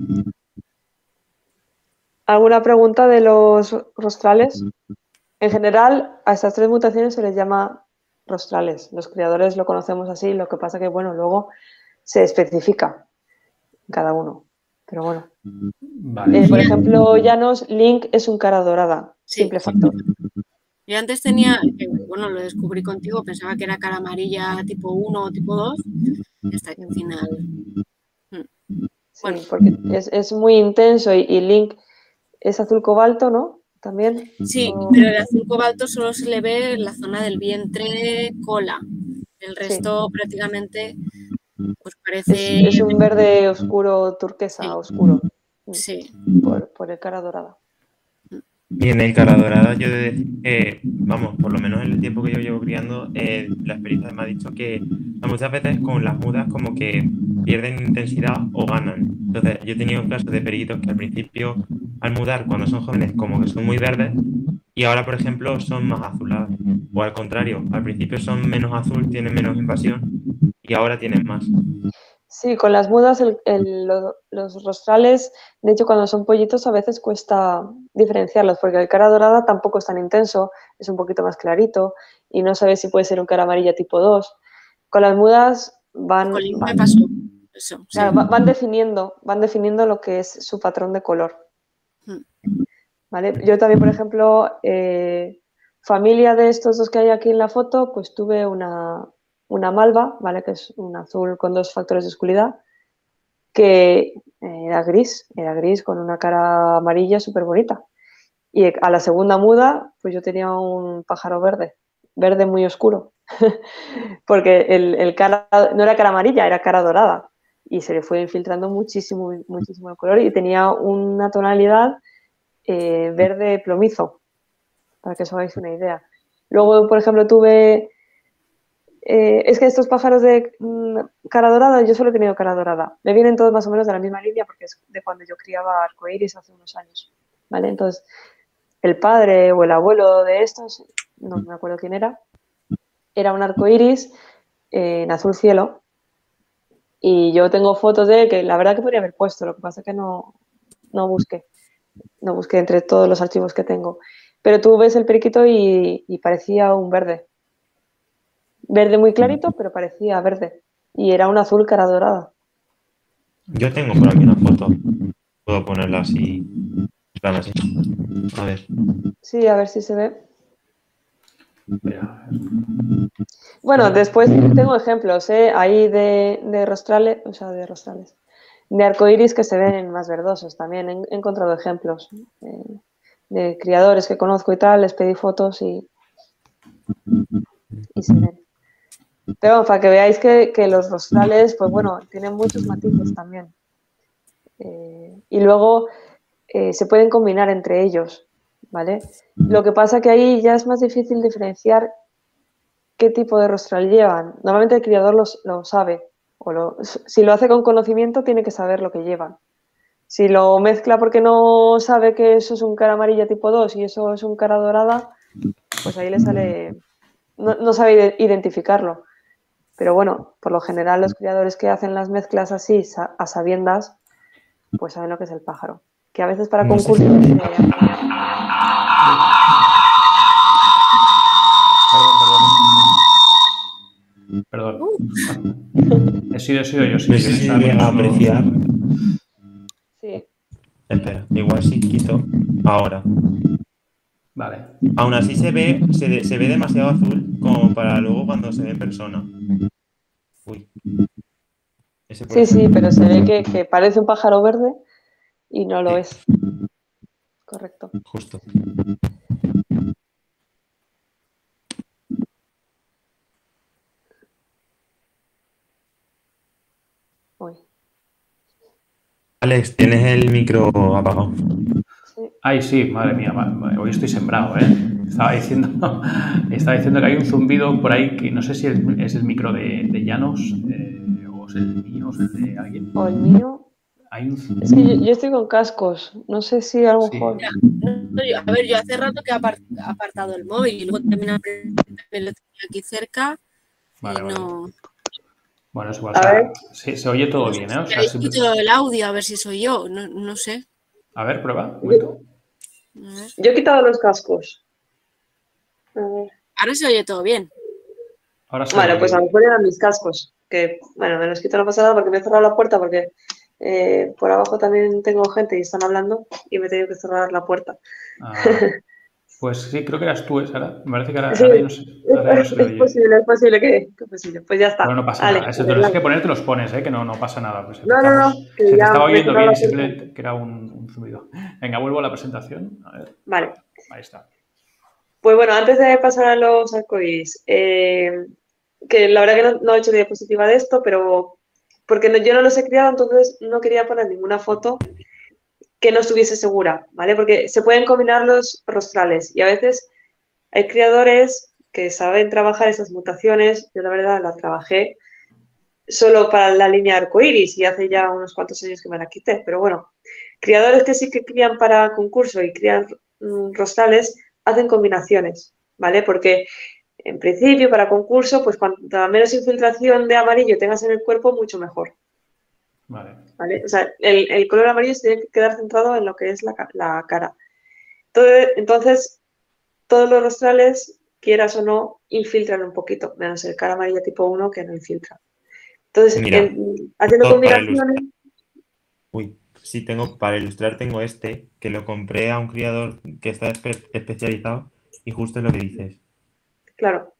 ¿Alguna pregunta de los rostrales? En general, a estas tres mutaciones se les llama rostrales. Los criadores lo conocemos así, lo que pasa que, bueno, luego se especifica cada uno. Pero bueno. Vale. Eh, por ejemplo, Llanos, Link es un cara dorada, Sí. simple factor. Yo antes tenía, que, bueno, lo descubrí contigo, pensaba que era cara amarilla tipo uno o tipo dos, hasta que al final... mm, Sí, Bueno. porque es, es muy intenso y, y Link es azul cobalto, ¿no? También. Sí, O- pero el azul cobalto solo se le ve en la zona del vientre, cola. El Sí. resto prácticamente pues Es, parece... es un verde oscuro, turquesa Sí. oscuro, Sí. por, por el cara dorada. Y en el cara dorada, yo de, eh, vamos, por lo menos en el tiempo que yo llevo criando, eh, la experiencia me ha dicho que muchas veces con las mudas como que pierden intensidad o ganan. Entonces, yo he tenido casos de periquitos que al principio, al mudar, cuando son jóvenes, como que son muy verdes y ahora, por ejemplo, son más azulados. O al contrario, al principio son menos azul, tienen menos invasión y ahora tienen más. Sí, con las mudas el- el- lo- los rostrales, de hecho cuando son pollitos a veces cuesta diferenciarlos porque el cara dorada tampoco es tan intenso, es un poquito más clarito y no sabes si puede ser un cara amarilla tipo dos. Con las mudas van, Con Link me van, pasó eso, sí. claro, va- van definiendo, van definiendo lo que es su patrón de color. Mm. ¿Vale? Yo también, por ejemplo, eh, familia de estos dos que hay aquí en la foto, pues tuve una, una malva, ¿vale? Que es un azul con dos factores de oscuridad, que era gris, era gris con una cara amarilla súper bonita. Y a la segunda muda, pues yo tenía un pájaro verde, verde muy oscuro, porque el, el cara no era cara amarilla, era cara dorada. Y se le fue infiltrando muchísimo, muchísimo el color y tenía una tonalidad eh, verde plomizo, para que os hagáis una idea. Luego, por ejemplo, tuve... Eh, es que estos pájaros de mm, cara dorada, yo solo he tenido cara dorada. Me vienen todos más o menos de la misma línea porque es de cuando yo criaba arcoíris hace unos años, ¿vale? Entonces, el padre o el abuelo de estos, no me acuerdo quién era, era un arcoíris eh, en azul cielo. Y yo tengo fotos de él que la verdad que podría haber puesto, lo que pasa es que no, no busqué. No busqué entre todos los archivos que tengo. Pero tú ves el periquito y, y parecía un verde. Verde muy clarito, pero parecía verde. Y era un azul cara dorada. Yo tengo por aquí una foto. Puedo ponerla así. En plan así. A ver. Sí, a ver si se ve. Mira, Bueno, después tengo ejemplos, ¿eh? Ahí de, de rostrales, o sea, de rostrales. De arcoíris que se ven más verdosos también. He, he encontrado ejemplos eh, de criadores que conozco y tal. Les pedí fotos y, y se ven. Pero bueno, para que veáis que, que los rostrales, pues bueno, tienen muchos matices también. Eh, y luego eh, se pueden combinar entre ellos, ¿vale? Lo que pasa que ahí ya es más difícil diferenciar qué tipo de rostral llevan. Normalmente el criador los, lo sabe. O lo, si lo hace con conocimiento, tiene que saber lo que llevan. Si lo mezcla porque no sabe que eso es un cara amarilla tipo dos y eso es un cara dorada, pues ahí le sale... No, no sabe identificarlo. Pero bueno, por lo general los criadores que hacen las mezclas así, a sabiendas, pues saben lo que es el pájaro. Que a veces para No sé concursos... si- eh, Perdón, perdón. He sido, he sido yo, sí. No que sé me si estaba llega a poniendo- apreciar. sí. Espera, igual sí quito. Ahora. Vale. Aún así se ve, se, de- se ve demasiado azul como para luego cuando se ve en persona. Uy. Ese por Sí, sí, ejemplo. pero se ve que, que parece un pájaro verde y no lo es. Correcto. Justo. Uy. Alex, tienes el micro apagado. Sí. Ay, sí, madre mía, ma- ma- hoy estoy sembrado, ¿eh? Estaba diciendo, estaba diciendo que hay un zumbido por ahí que no sé si es, es el micro de, de Llanos eh, o es el mío o es el de alguien. O el mío. Hay un Es zumbido. que yo, yo estoy con cascos. No sé si a lo Sí. mejor. No, yo- a ver, yo hace rato que he apar- apartado el móvil y luego también apre- me lo tenía aquí cerca Vale, y vale. no... Bueno, es igual. A O sea, ver. sí, se oye todo bien, ¿eh? O sea, Habéis siempre- quitado el audio a ver si soy yo, no, no sé. A ver, prueba, un momento. A ver. Yo he quitado los cascos. A ver. Ahora se oye todo bien. Ahora se Bueno, oye pues a lo bien. mejor eran mis cascos. Que, bueno, me los quito la pasada porque me he cerrado la puerta porque eh, por abajo también tengo gente y están hablando y me he tenido que cerrar la puerta. Ah, pues sí, creo que eras tú, ¿eh, Sara? Me parece que ahora, Sí, ahora ya no se, ahora ya no se le es oye. posible, es posible que, que posible. Pues ya está. Bueno, no pasa Vale, nada. Eso te los arreglado. tienes que poner, te los pones, ¿eh? Que no, no pasa nada. Pues No, no, no, estamos- que se te ya estaba me he oyendo cerrado bien, la puerta. simplemente que era un, un zumbido. Venga, vuelvo a la presentación. A ver, Vale. ahí está. Pues bueno, antes de pasar a los arcoíris, eh, que la verdad que no, no he hecho diapositiva de esto, pero porque no- yo no los he criado, entonces no quería poner ninguna foto que no estuviese segura, ¿vale? Porque se pueden combinar los rostrales y a veces hay criadores que saben trabajar esas mutaciones. Yo la verdad la trabajé solo para la línea arcoíris y hace ya unos cuantos años que me la quité, pero bueno, criadores que sí que crían para concurso y crían mm, rostrales hacen combinaciones, ¿vale? Porque en principio para concurso, pues cuanta menos infiltración de amarillo tengas en el cuerpo, mucho mejor, Vale. ¿vale? O sea, el, el color amarillo se tiene que quedar centrado en lo que es la, ca- la cara. Entonces, entonces, todos los rostrales, quieras o no, infiltran un poquito, menos el cara amarilla tipo uno que no infiltra. Entonces, Mira, en- haciendo todo para combinaciones, Uy, sí, tengo, para ilustrar tengo este, que lo compré a un criador que está espe- especializado y justo es lo que dices. claro,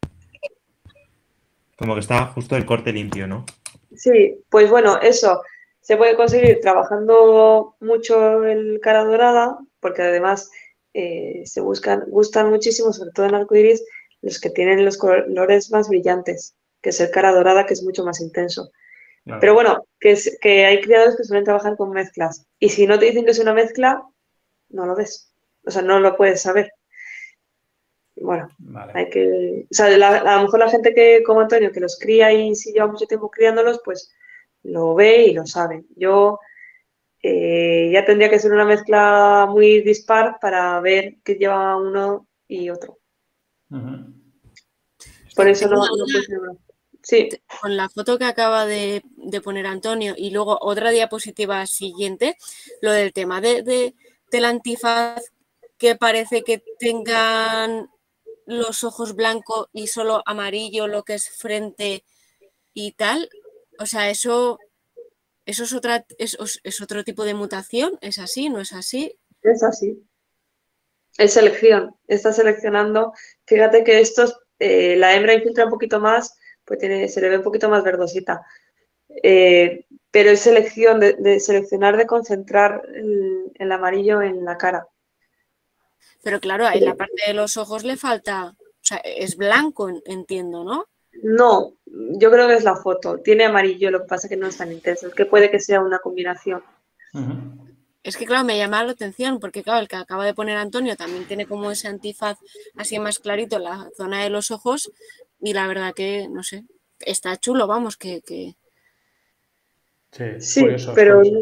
Como que está justo el corte limpio, ¿no? sí, pues bueno, eso se puede conseguir trabajando mucho el cara dorada, porque además eh, se buscan, gustan muchísimo, sobre todo en arcoiris, los que tienen los colores más brillantes, que es el cara dorada, que es mucho más intenso. Claro. Pero bueno, que, es, que hay criadores que suelen trabajar con mezclas. Y si no te dicen que es una mezcla, no lo ves. O sea, no lo puedes saber. Bueno, Vale. hay que... O sea, la, a lo mejor la gente que, como Antonio, que los cría y si lleva mucho tiempo criándolos, pues lo ve y lo sabe. Yo eh, ya tendría que ser una mezcla muy dispar para ver qué lleva uno y otro. Uh-huh. Por eso Tengo no, una no duda. puede ser una... Sí. Con la foto que acaba de, de poner Antonio y luego otra diapositiva siguiente, lo del tema de, de, del antifaz que parece que tengan los ojos blancos y solo amarillo, lo que es frente y tal. O sea, eso, eso es, otra, es, es otro tipo de mutación. ¿Es así? ¿No es así? Es así. Es selección. Está seleccionando. Fíjate que estos, eh, la hembra infiltra un poquito más, pues tiene, se le ve un poquito más verdosita. Eh, pero es selección, de, de seleccionar, de concentrar el, el amarillo en la cara. Pero claro, en la parte de los ojos le falta, o sea, es blanco, entiendo, ¿no? No, yo creo que es la foto. Tiene amarillo, lo que pasa es que no es tan intenso. Es que puede que sea una combinación. Uh-huh. Es que, claro, me llama la atención porque, claro, el que acaba de poner Antonio también tiene como ese antifaz así más clarito en la zona de los ojos y la verdad que, no sé, está chulo, vamos, que... que... Sí, Sí, curioso, pero, curioso.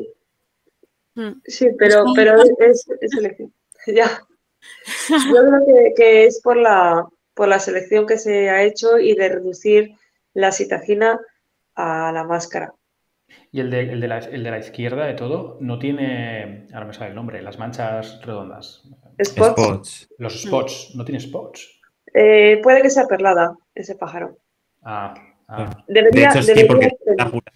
sí, pero, pero es, es selección. Ya. Yo creo que, que es por la, por la selección que se ha hecho y de reducir la citacina a la máscara. Y el de, el, de la, el de la izquierda de todo no tiene, ahora me sale el nombre, las manchas redondas. ¿Spots? Spots. Los spots, ¿no tiene spots? Eh, puede que sea perlada ese pájaro. Ah, ah. Debería, de hecho, sí, debería porque tener. la gular.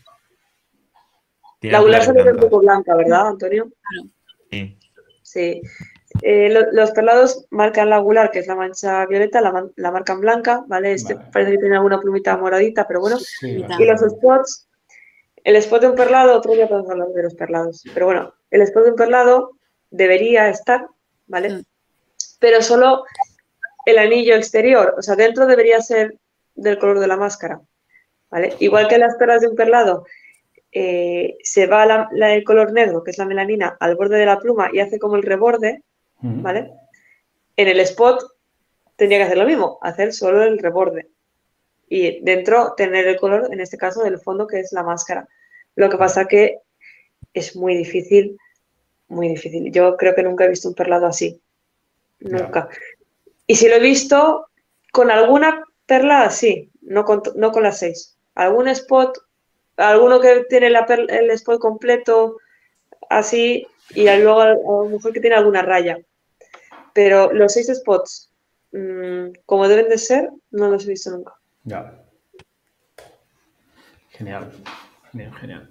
Tiene La gular oculares se ve un blancas. poco blanca, ¿verdad, Antonio? Claro. Sí. Sí. Eh, lo, los perlados marcan la gular, que es la mancha violeta, la, man, la marcan blanca, ¿vale? Este Vale. parece que tiene alguna plumita moradita, pero bueno. Sí, Y los spots, el spot de un perlado, otro día podemos hablar de los perlados, pero bueno, el spot de un perlado debería estar, ¿vale? Mm. Pero solo el anillo exterior, o sea, dentro debería ser del color de la máscara, ¿vale? Igual que las perlas de un perlado, eh, se va la, la, el color negro, que es la melanina, al borde de la pluma y hace como el reborde, ¿vale? En el spot tendría que hacer lo mismo, hacer solo el reborde. Y dentro tener el color, en este caso, del fondo, que es la máscara. Lo que pasa que es muy difícil, muy difícil. Yo creo que nunca he visto un perlado así. Nunca. Yeah. Y si lo he visto con alguna perla, sí, no con, no con las seis. Algún spot, alguno que tiene la per, el spot completo así y luego a lo mejor que tiene alguna raya. Pero los seis spots, mmm, como deben de ser, no los he visto nunca. Ya. Genial. Genial, genial.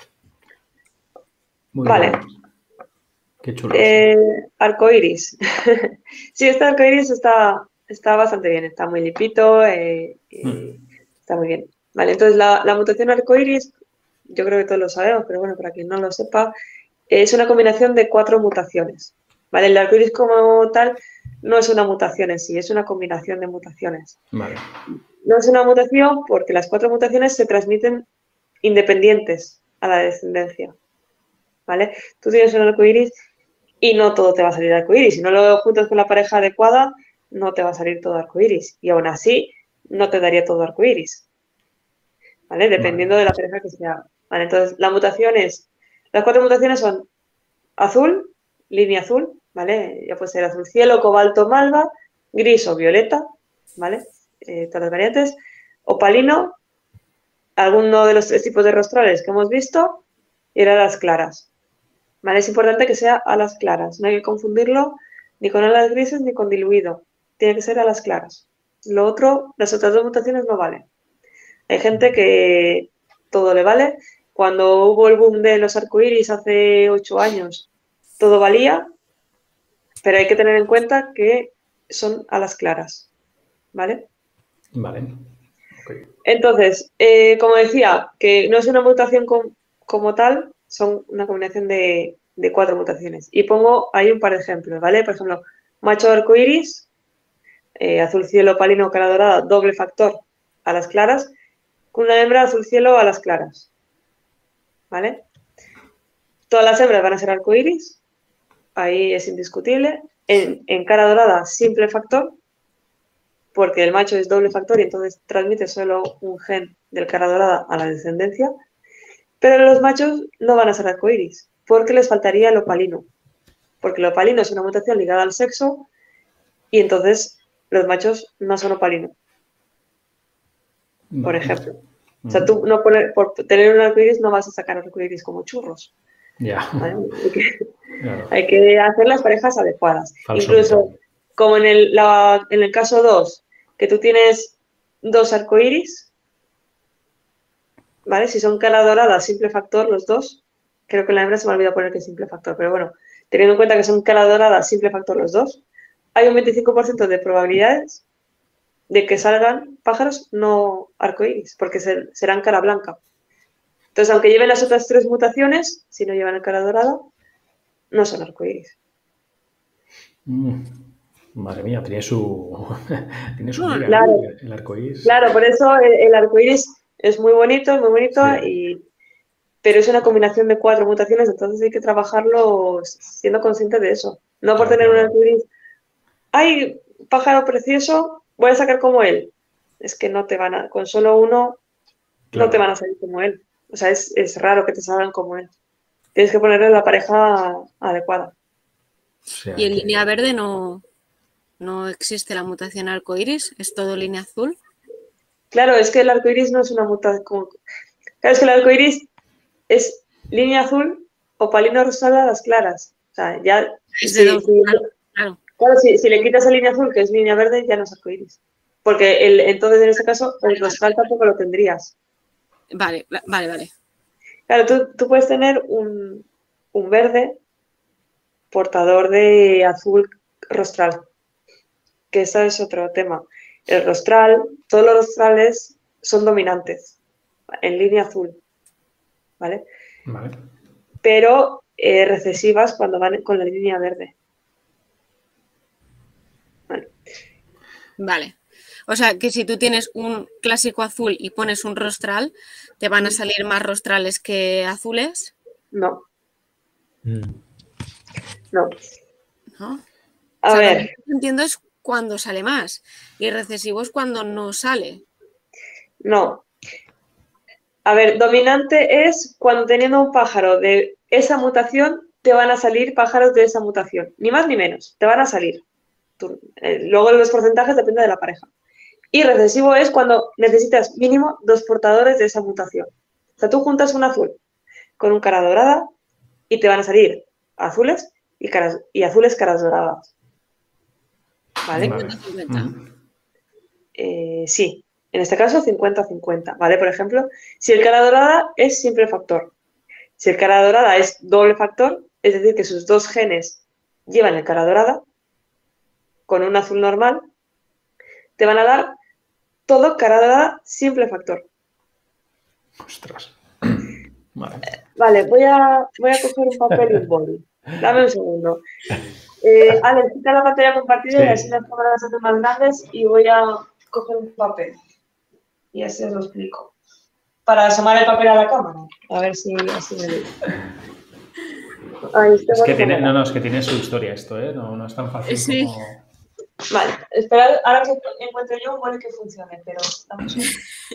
Muy vale. Bien. Qué chulo. Eh, arcoiris. Sí, este arcoiris está, está bastante bien, está muy limpito, eh, eh, mm. está muy bien. Vale, entonces la, la mutación arcoiris, yo creo que todos lo sabemos, pero bueno, para quien no lo sepa, es una combinación de cuatro mutaciones. Vale, el arcoiris como tal no es una mutación en sí, es una combinación de mutaciones. Vale. No es una mutación porque las cuatro mutaciones se transmiten independientes a la descendencia. ¿Vale? Tú tienes un arcoiris y no todo te va a salir arcoiris. Si no lo juntas con la pareja adecuada, no te va a salir todo arcoiris. Y aún así, no te daría todo arcoiris. ¿Vale? Dependiendo vale. de la pareja que sea. ¿Vale? Entonces, la mutación es... Las cuatro mutaciones son azul, línea azul, ¿vale? Ya puede ser azul cielo, cobalto, malva, gris o violeta, ¿vale? Eh, todas las variantes. Opalino, alguno de los tres tipos de rostrales que hemos visto, y eran las claras. ¿Vale? Es importante que sea a las claras. No hay que confundirlo ni con alas grises ni con diluido. Tiene que ser a las claras. Lo otro, las otras dos mutaciones no valen. Hay gente que todo le vale. Cuando hubo el boom de los arcoíris hace ocho años, todo valía, pero hay que tener en cuenta que son a las claras. ¿Vale? Vale. Okay. Entonces, eh, como decía, que no es una mutación com como tal, son una combinación de, de cuatro mutaciones. Y pongo ahí un par de ejemplos, ¿vale? Por ejemplo, macho arcoíris, eh, azul cielo, opalino, cara dorada, doble factor a las claras, con una hembra azul cielo a las claras. ¿Vale? Todas las hembras van a ser arcoíris, ahí es indiscutible. En, en cara dorada, simple factor, porque el macho es doble factor y entonces transmite solo un gen del cara dorada a la descendencia. Pero los machos no van a ser arcoíris, porque les faltaría el opalino. Porque el opalino es una mutación ligada al sexo y entonces los machos no son opalino. Por ejemplo. O sea, tú no poner, por tener un arcoíris no vas a sacar arcoíris como churros. Ya. ¿Vale? Hay, que, Claro. hay que hacer las parejas adecuadas. Falso Incluso, mito. como en el, la, en el caso dos, que tú tienes dos arcoíris, ¿vale? Si son cara dorada, simple factor los dos. Creo que en la hembra se me ha olvidado poner que es simple factor, pero bueno, teniendo en cuenta que son cara dorada, simple factor los dos, hay un veinticinco por ciento de probabilidades de que salgan pájaros no arcoíris, porque ser, serán cara blanca. Entonces, aunque lleven las otras tres mutaciones, si no llevan el cara dorada, no son arcoíris. Mm. Madre mía, tiene su, tiene su Ah, liga, claro. ¿no? El arcoíris. Claro, por eso el, el arcoíris es muy bonito, muy bonito, Sí. y, pero es una combinación de cuatro mutaciones, entonces hay que trabajarlo siendo consciente de eso. No por Claro, tener un claro. arcoíris, ¡ay, pájaro precioso! Voy a sacar como él. Es que no te van a, con solo uno, Claro. no te van a salir como él. O sea, es, es raro que te salgan como él. Tienes que ponerle la pareja adecuada. O sea Y en que- línea verde no, no existe la mutación arcoíris, es todo línea azul. Claro, es que el arcoíris no es una mutación. Como... Claro, es que el arcoíris es línea azul, opalino rosada a las claras. O sea, ya. Es de si- dos, si- claro, claro. claro, si, si le quitas la línea azul, que es línea verde, ya no es arcoíris. Porque el, entonces, en este caso, el rostral tampoco lo tendrías. Vale, va- vale, vale. Claro, tú, tú puedes tener un, un verde portador de azul rostral, que eso es otro tema. El rostral, todos los rostrales son dominantes en línea azul, ¿vale? Vale. Pero eh, recesivas cuando van con la línea verde. Vale. Vale. O sea, que si tú tienes un clásico azul y pones un rostral, ¿te van a salir más rostrales que azules? No, Mm. no. ¿No? A O sea, lo ver, que no entiendo es cuándo sale más y recesivo es cuando no sale. no. A ver, dominante es cuando teniendo un pájaro de esa mutación, te van a salir pájaros de esa mutación. Ni más ni menos, te van a salir. Tú, eh, luego los porcentajes depende de la pareja. Y recesivo es cuando necesitas mínimo dos portadores de esa mutación. O sea, tú juntas un azul con un cara dorada y te van a salir azules y, caras, y azules caras doradas. ¿Vale? Vale. cincuenta cincuenta. Mm. Eh, sí, en este caso cincuenta cincuenta, ¿vale? Por ejemplo, si el cara dorada es simple factor, si el cara dorada es doble factor, es decir, que sus dos genes llevan el cara dorada, con un azul normal, te van a dar todo cara dorada simple factor. Ostras. Vale. Vale, voy a, voy a coger un papel y un boli. Dame un segundo. Eh, Ale, quita la pantalla compartida Sí. y así las cámaras se hacen más grandes y voy a coger un papel. Y así os lo explico. Para asomar el papel a la cámara. A ver si así me veis. Ahí está, Es que bueno, tiene, como- no, no, es que tiene su historia esto, ¿eh? No, no es tan fácil Sí. como... Vale, esperad, ahora que encuentro yo un boli que funcione, pero vamos a ver.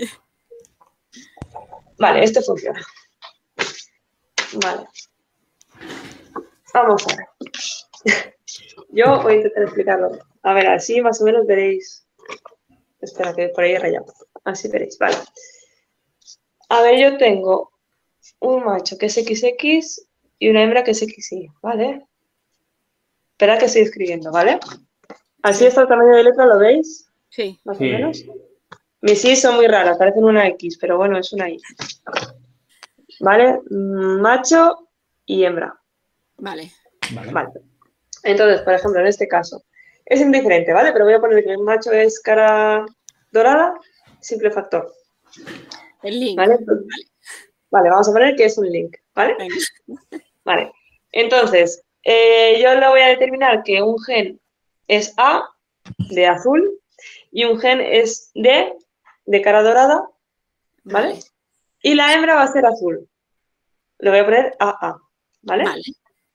Vale, este funciona. Vale. Vamos a ver. Yo voy a intentar explicarlo. A ver, así más o menos veréis. Espera, que por ahí he rayado. Así veréis, vale. A ver, yo tengo un macho que es equis equis y una hembra que es equis y, ¿vale? Espera que estoy escribiendo, ¿vale? Así está el tamaño de letra, ¿lo veis? Sí. Más Sí. o menos. Mis I son muy raras, parecen una X, pero bueno, es una I. ¿Vale? Mm, Macho y hembra. Vale. Vale. Vale. Entonces, por ejemplo, en este caso, es indiferente, ¿vale? Pero voy a poner que el macho es cara dorada, simple factor. El link. ¿Vale? Vale, vamos a poner que es un link, ¿vale? Venga. Vale. Entonces, eh, yo le voy a determinar que un gen es A, de azul, y un gen es D, de cara dorada, ¿vale? Vale. Y la hembra va a ser azul. Le voy a poner A A, ¿vale? Vale.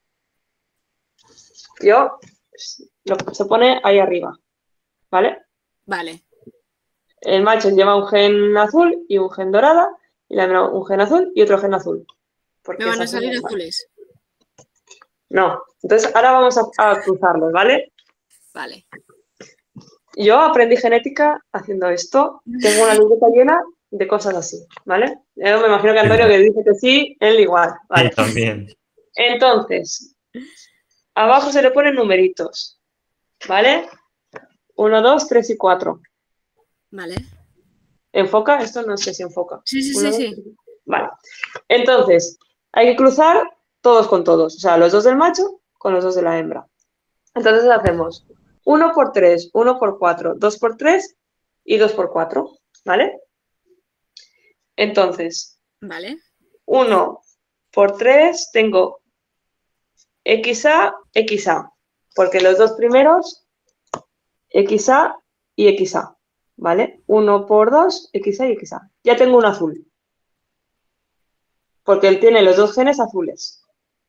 Yo, lo, se pone ahí arriba, ¿vale? Vale. El macho lleva un gen azul y un gen dorada, y la hembra un gen azul y otro gen azul. Porque Me van a es azul salir normal. azules. No, entonces ahora vamos a, a cruzarlos, ¿vale? Vale. Yo aprendí genética haciendo esto. Tengo una libreta llena de cosas así, ¿vale? Yo me imagino que Antonio, que dice que sí, él igual, ¿vale? Sí, también. Entonces, abajo se le ponen numeritos, ¿vale? Uno, dos, tres y cuatro. Vale. ¿Enfoca? Esto no sé si enfoca. Sí, sí, Uno, sí, dos, sí. tres. Vale. Entonces, hay que cruzar todos con todos. O sea, los dos del macho con los dos de la hembra. Entonces hacemos uno por tres, uno por cuatro, dos por tres y dos por cuatro, ¿vale? Entonces, Vale. uno por tres tengo X A, X A, porque los dos primeros, X A y X A, ¿vale? uno por dos, X A y X A. Ya tengo un azul, porque él tiene los dos genes azules.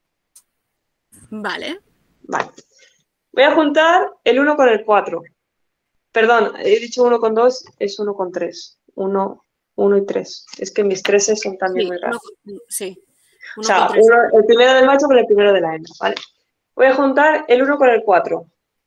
Vale. Vale. Voy a juntar el uno con el cuatro. Perdón, he dicho uno con dos, es uno con tres. uno, uno y tres. Es que mis treses son también Sí, muy uno raros. con, sí. O Uno sea, con tres. uno- el primero del macho con el primero de la hembra, ¿vale? Voy a juntar el uno con el cuatro.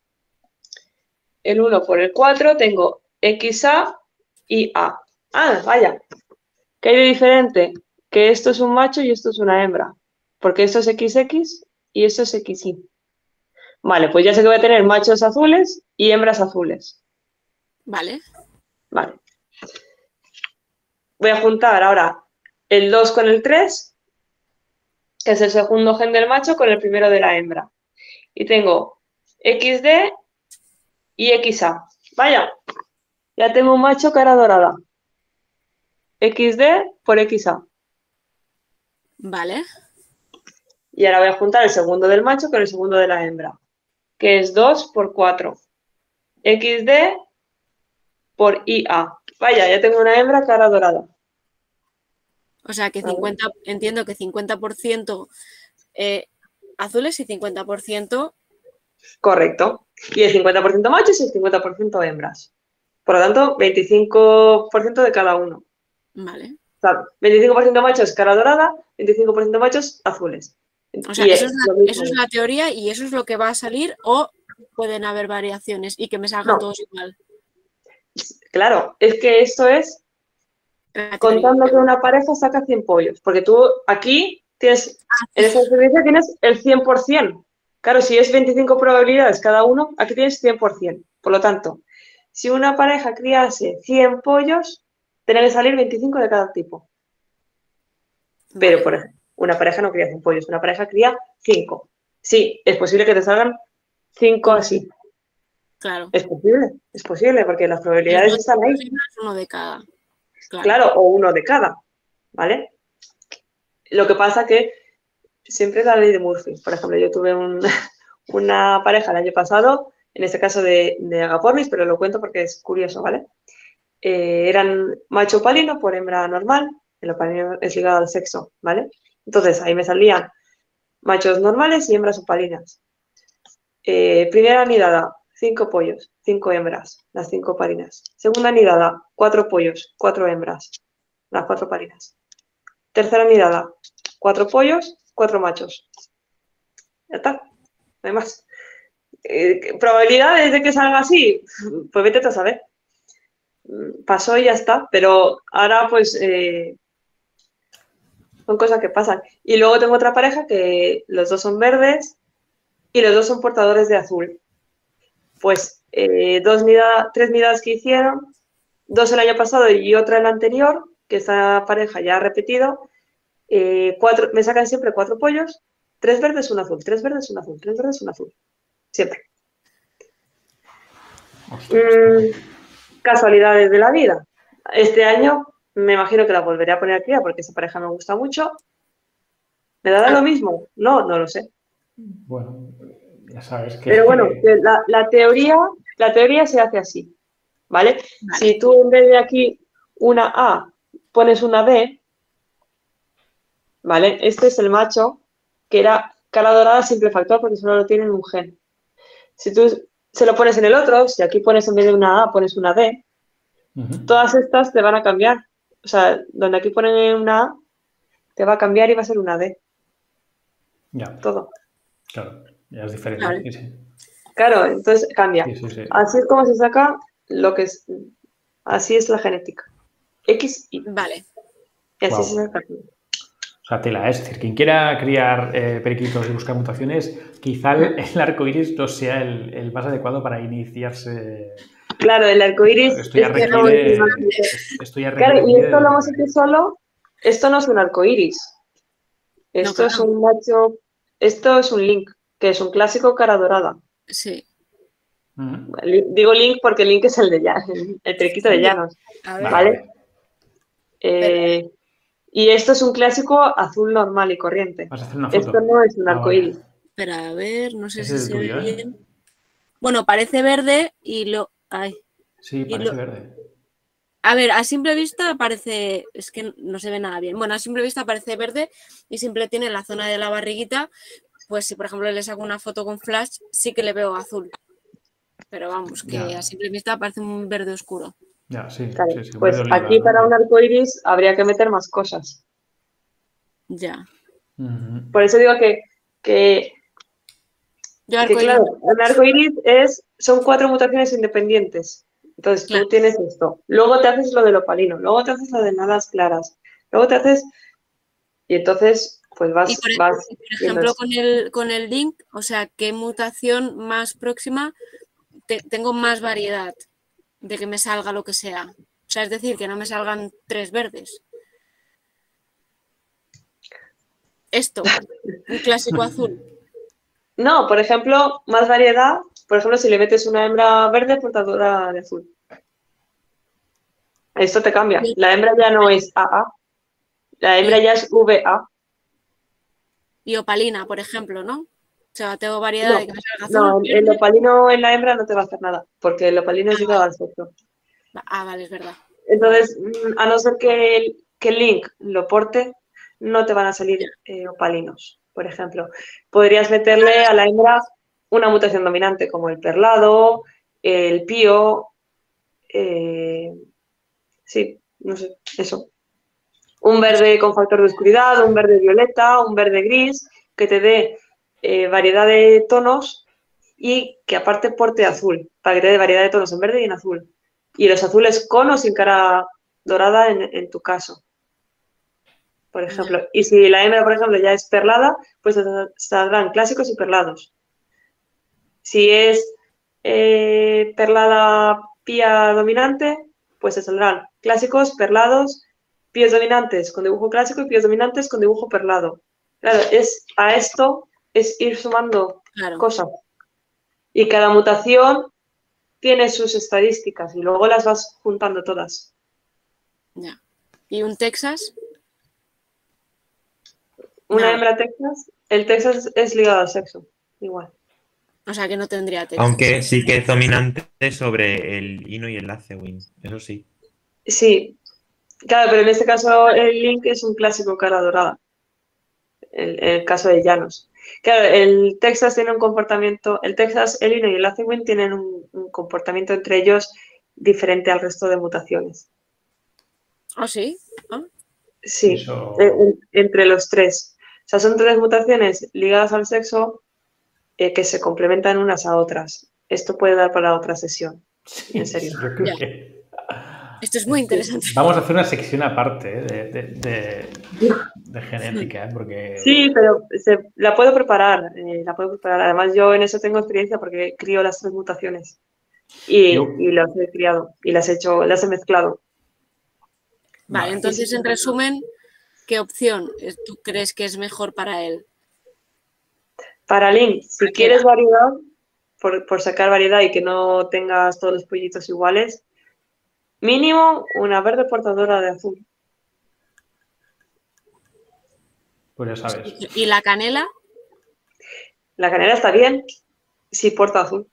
El uno por el cuatro tengo X A y A. Ah, vaya. ¿Qué hay de diferente? Que esto es un macho y esto es una hembra. Porque esto es X X y esto es X Y. Vale, pues ya sé que voy a tener machos azules y hembras azules. Vale. Vale. Voy a juntar ahora el dos con el tres, que es el segundo gen del macho, con el primero de la hembra. Y tengo X D y X A. Vaya, ya tengo un macho cara dorada. X D por X A. Vale. Y ahora voy a juntar el segundo del macho con el segundo de la hembra, que es dos por cuatro. X D por I A. Vaya, ya tengo una hembra cara dorada. O sea que A ver. cincuenta, entiendo que cincuenta por ciento eh, azules y cincuenta por ciento. Correcto. Y el cincuenta por ciento machos y el cincuenta por ciento hembras. Por lo tanto, veinticinco por ciento de cada uno. Vale. O sea, veinticinco por ciento machos cara dorada, veinticinco por ciento machos azules. O sea, Y eso es, lo la, mismo. eso es la teoría y eso es lo que va a salir, o pueden haber variaciones y que me salgan No. todos igual. Claro, es que esto es La teoría. contando que una pareja saca cien pollos. Porque tú aquí tienes, en esa experiencia tienes el cien por ciento. Claro, si es veinticinco probabilidades cada uno, aquí tienes cien por ciento. Por lo tanto, si una pareja criase cien pollos, tiene que salir veinticinco de cada tipo. Pero, Vale. por ejemplo, una pareja no cría cien pollos, una pareja cría cinco. Sí, es posible que te salgan cinco así. Claro. Es posible, es posible, porque las Los probabilidades dos están ahí. hembras, uno de cada. Claro. Claro, o uno de cada, ¿vale? Lo que pasa que siempre es la ley de Murphy. Por ejemplo, yo tuve un, una pareja el año pasado, en este caso de, de agapornis, pero lo cuento porque es curioso, ¿vale? Eh, eran macho opalino por hembra normal, el opalino es ligado al sexo, ¿vale? Entonces ahí me salían machos normales y hembras opalinas. Eh, primera nidada, cinco pollos, cinco hembras, las cinco opalinas. Segunda nidada, cuatro pollos, cuatro hembras, las cuatro opalinas. Tercera nidada, cuatro pollos, cuatro machos. Ya está, no hay más. Eh, ¿Probabilidades de que salga así? Pues vete tú a saber. Pasó y ya está, pero ahora pues eh, son cosas que pasan. Y luego tengo otra pareja que los dos son verdes y los dos son portadores de azul. Pues eh, dos nida, tres nidadas que hicieron, dos el año pasado y otra el anterior, que esta pareja ya ha repetido, eh, cuatro, me sacan siempre cuatro pollos, tres verdes, un azul, tres verdes, un azul, tres verdes, un azul. Siempre. Mm, casualidades de la vida. Este año me imagino que la volveré a poner a cría porque esa pareja me gusta mucho. ¿Me dará lo mismo? No, no lo sé. Bueno, Ya sabes que... Pero bueno, que la, la teoría, la teoría se hace así, ¿vale? Vale. Si tú en vez de aquí una A pones una D, ¿vale? Este es el macho que era cara dorada simple factor porque solo lo tiene en un gen. Si tú se lo pones en el otro, si aquí pones en vez de una A, pones una D, Ujú. todas estas te van a cambiar. O sea, donde aquí ponen una A, te va a cambiar y va a ser una D. Ya, Todo. claro, ya es diferente. Vale. Sí, sí. Claro, entonces cambia. Sí, sí, sí. Así es como se saca lo que es. Así es la genética. X, Y. Vale. Y así Guau. se saca. O sea, tela, es decir, quien quiera criar eh, periquitos y buscar mutaciones, quizá el, el arco iris no sea el, el más adecuado para iniciarse. Claro, el arco iris Esto ya es que no requiere. es un Esto ya Claro, requiere y esto lo hemos de- hecho solo. Esto no es un arco iris. Esto No, es claro. un macho. Esto es un link, que es un clásico cara dorada. Sí. Ujú. Li- Digo link porque link es el de Llanos, el periquito de Sí. Llanos. A ver. Vale. Vale. Eh, y esto es un clásico azul normal y corriente. Vas a hacer una Esto foto. no es un Ah, arco vale. iris. Espera, a ver, no sé Ese si es el se ve tuyo, ¿eh? bien. Bueno, parece verde y lo. Ay. Sí, Y parece lo- verde. A ver, a simple vista parece. Es que no se ve nada bien. Bueno, a simple vista parece verde y siempre tiene la zona de la barriguita. Pues si por ejemplo le saco una foto con flash, sí que le veo azul. Pero vamos, que Ya. a simple vista parece un verde oscuro. Ya, sí, Claro, sí, sí. Un pues verde oliva, aquí ¿no? para un arco iris habría que meter más cosas. Ya. Ujú. Por eso digo que, que, Yo que arcoíris. claro, un arco iris es, son cuatro mutaciones independientes. Entonces Claro. tú tienes esto, luego te haces lo del opalino, luego te haces lo de nadas claras, luego te haces. Y entonces, pues vas, Y por, vas y por viendo ejemplo, esto. con el, con el link, o sea, ¿qué mutación más próxima te- tengo más variedad de que me salga lo que sea? O sea, es decir, que no me salgan tres verdes. Esto, un clásico azul. No, por ejemplo, más variedad. Por ejemplo, si le metes una hembra verde portadora de azul. Esto te cambia. La hembra ya no es A A. La hembra ya es V A. Y opalina, por ejemplo, ¿no? O sea, tengo variedad No, de que me salga no, azul. el verde. opalino en la hembra no te va a hacer nada, porque el opalino es ligado al sexo. Ah, vale, es verdad. Entonces, mm, a no ser que el, que el link lo porte, no te van a salir eh, opalinos, por ejemplo. Podrías meterle a la hembra una mutación dominante, como el perlado, el pío, eh, sí, no sé, eso. Un verde con factor de oscuridad, un verde violeta, un verde gris, que te dé eh, variedad de tonos y que aparte porte azul, para que te dé variedad de tonos en verde y en azul. Y los azules con o sin cara dorada en, en tu caso, por ejemplo. Y si la hembra, por ejemplo, ya es perlada, pues te saldrán clásicos y perlados. Si es eh, perlada pía dominante, pues te saldrán clásicos, perlados, píos dominantes con dibujo clásico y píos dominantes con dibujo perlado. Claro, es, a esto es ir sumando Claro. cosas. Y cada mutación tiene sus estadísticas y luego las vas juntando todas. Ya. ¿Y un Texas? Una Nada. hembra Texas, el Texas es ligado al sexo, igual. O sea, que no tendría Texas. Aunque sí que es dominante sobre el Ino y el Lacewing, eso sí. Sí, claro, pero en este caso el Link es un clásico cara dorada. En el, el caso de Llanos. Claro, el Texas tiene un comportamiento, el Texas, el Ino y el Lacewing tienen un, un comportamiento entre ellos diferente al resto de mutaciones. ¿Ah, sí? ¿Ah? Sí, Eso- eh, en- entre los tres. O sea, son tres mutaciones ligadas al sexo eh, que se complementan unas a otras. Esto puede dar para otra sesión, en serio. Yo creo Ya. que Esto es muy interesante. vamos a hacer una sección aparte, ¿eh? de, de- de- de genética, ¿eh? Porque Sí, pero se- la puedo preparar, eh, la puedo preparar. Además, yo en eso tengo experiencia porque crío las tres mutaciones y, Yo- y las he criado y las he hecho, las he mezclado. Vale, Vale. entonces, en resumen, ¿qué opción es- tú crees que es mejor para él? Para Link, si Cualquiera. quieres variedad, por, por sacar variedad y que no tengas todos los pollitos iguales, mínimo una verde portadora de azul. pues ya sabes. ¿Y la canela? La canela está bien, si porta azul.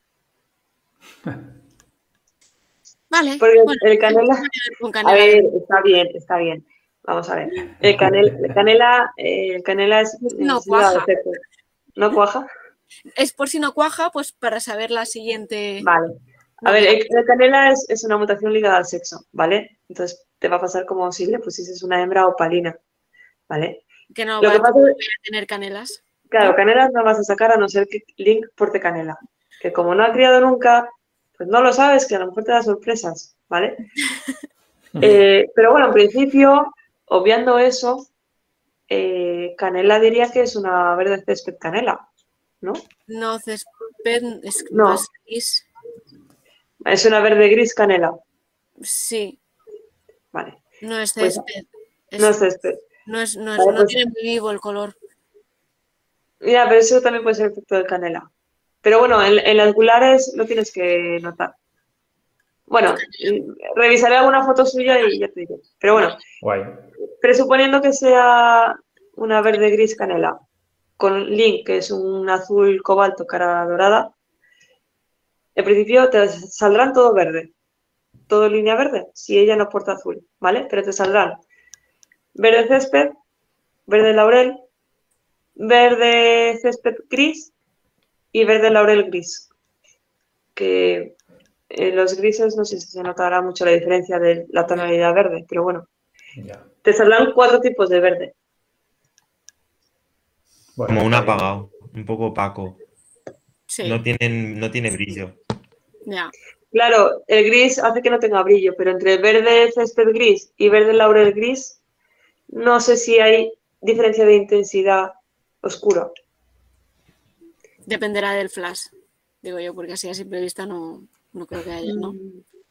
Vale. Porque bueno, el canela... con A canela. ver, está bien, está bien. Vamos a ver. El, canel, el canela, eh, el canela es, No es hígado cuaja. seco. ¿No cuaja? Es por si no cuaja, pues para saber la siguiente. Vale. A No, ver, mira, el, el canela es, es una mutación ligada al sexo, ¿vale? Entonces te va a pasar como si le pusieses una hembra opalina, ¿vale? que no Lo va que a pasa es, tener canelas. claro, ¿no? canelas no vas a sacar a no ser que Link porte canela. Que como no ha criado nunca, pues no lo sabes, que a lo mejor te da sorpresas, ¿vale? Eh, pero bueno, en principio, obviando eso, eh, canela diría que es una verde césped canela, ¿no? No, césped es No. más gris. Es una verde gris canela. Sí, Vale. no es Pues césped. Es- no es césped. no es, no es- Vale, no pues- tiene muy vivo el color. Mira, pero eso también puede ser efecto de canela. Pero bueno, en, en las gulares lo tienes que notar. Bueno, mm, revisaré alguna foto suya y ya te diré. Pero bueno, Guay. presuponiendo que sea una verde gris canela, con Link, que es un azul cobalto cara dorada, en principio te saldrán todo verde. Todo en línea verde, si ella no porta azul, ¿vale? Pero te saldrán verde césped, verde laurel, verde césped gris y verde laurel gris. Que en los grises no sé si se notará mucho la diferencia de la tonalidad verde, pero bueno. Ya. Te saldrán cuatro tipos de verde. Bueno, Como un está bien. apagado, un poco opaco. Sí, No tienen, no tiene brillo. ya. Claro, el gris hace que no tenga brillo, pero entre verde césped gris y verde laurel gris, no sé si hay diferencia de intensidad oscura. Dependerá del flash, digo yo, porque así a simple vista no, no creo que haya, ¿no?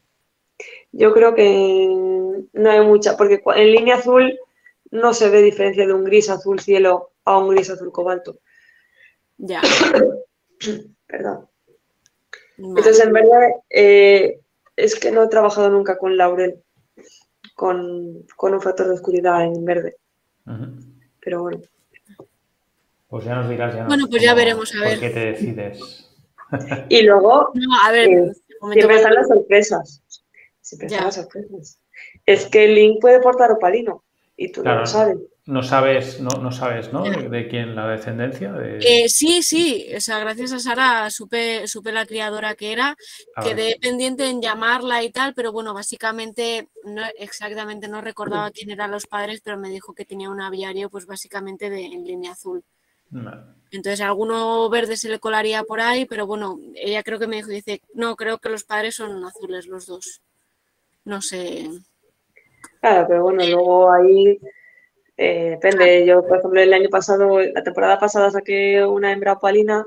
Yo creo que no hay mucha, porque cua- en línea azul no se ve diferencia de un gris azul cielo a un gris azul cobalto. Ya. Perdón. Vale. Entonces, en verdad, eh, es que no he trabajado nunca con laurel, con, con un factor de oscuridad en verde, Ujú. pero bueno. Pues ya nos dirás, ya nos, Bueno, pues ya cómo- veremos, a por ver. qué te decides. Y luego, No, a ver, eh, de momento siempre están cuando- las sorpresas. Siempre Ya. están las sorpresas. Es que Link puede portar opalino y tú no Claro, lo sabes. no sabes, no, no sabes, ¿no? De, de quién la descendencia. De... Eh, sí, sí, o sea, gracias a Sara supe, supe la criadora que era, Ah, quedé vale. pendiente en llamarla y tal, pero bueno, básicamente no exactamente no recordaba quién eran los padres, pero me dijo que tenía un aviario, pues básicamente de, en línea azul. Vale. Entonces alguno verde se le colaría por ahí, pero bueno, ella creo que me dijo, dice, no, creo que los padres son azules los dos. No sé. Claro, pero bueno, luego ahí eh, depende. Yo, por ejemplo, el año pasado, la temporada pasada saqué una hembra opalina.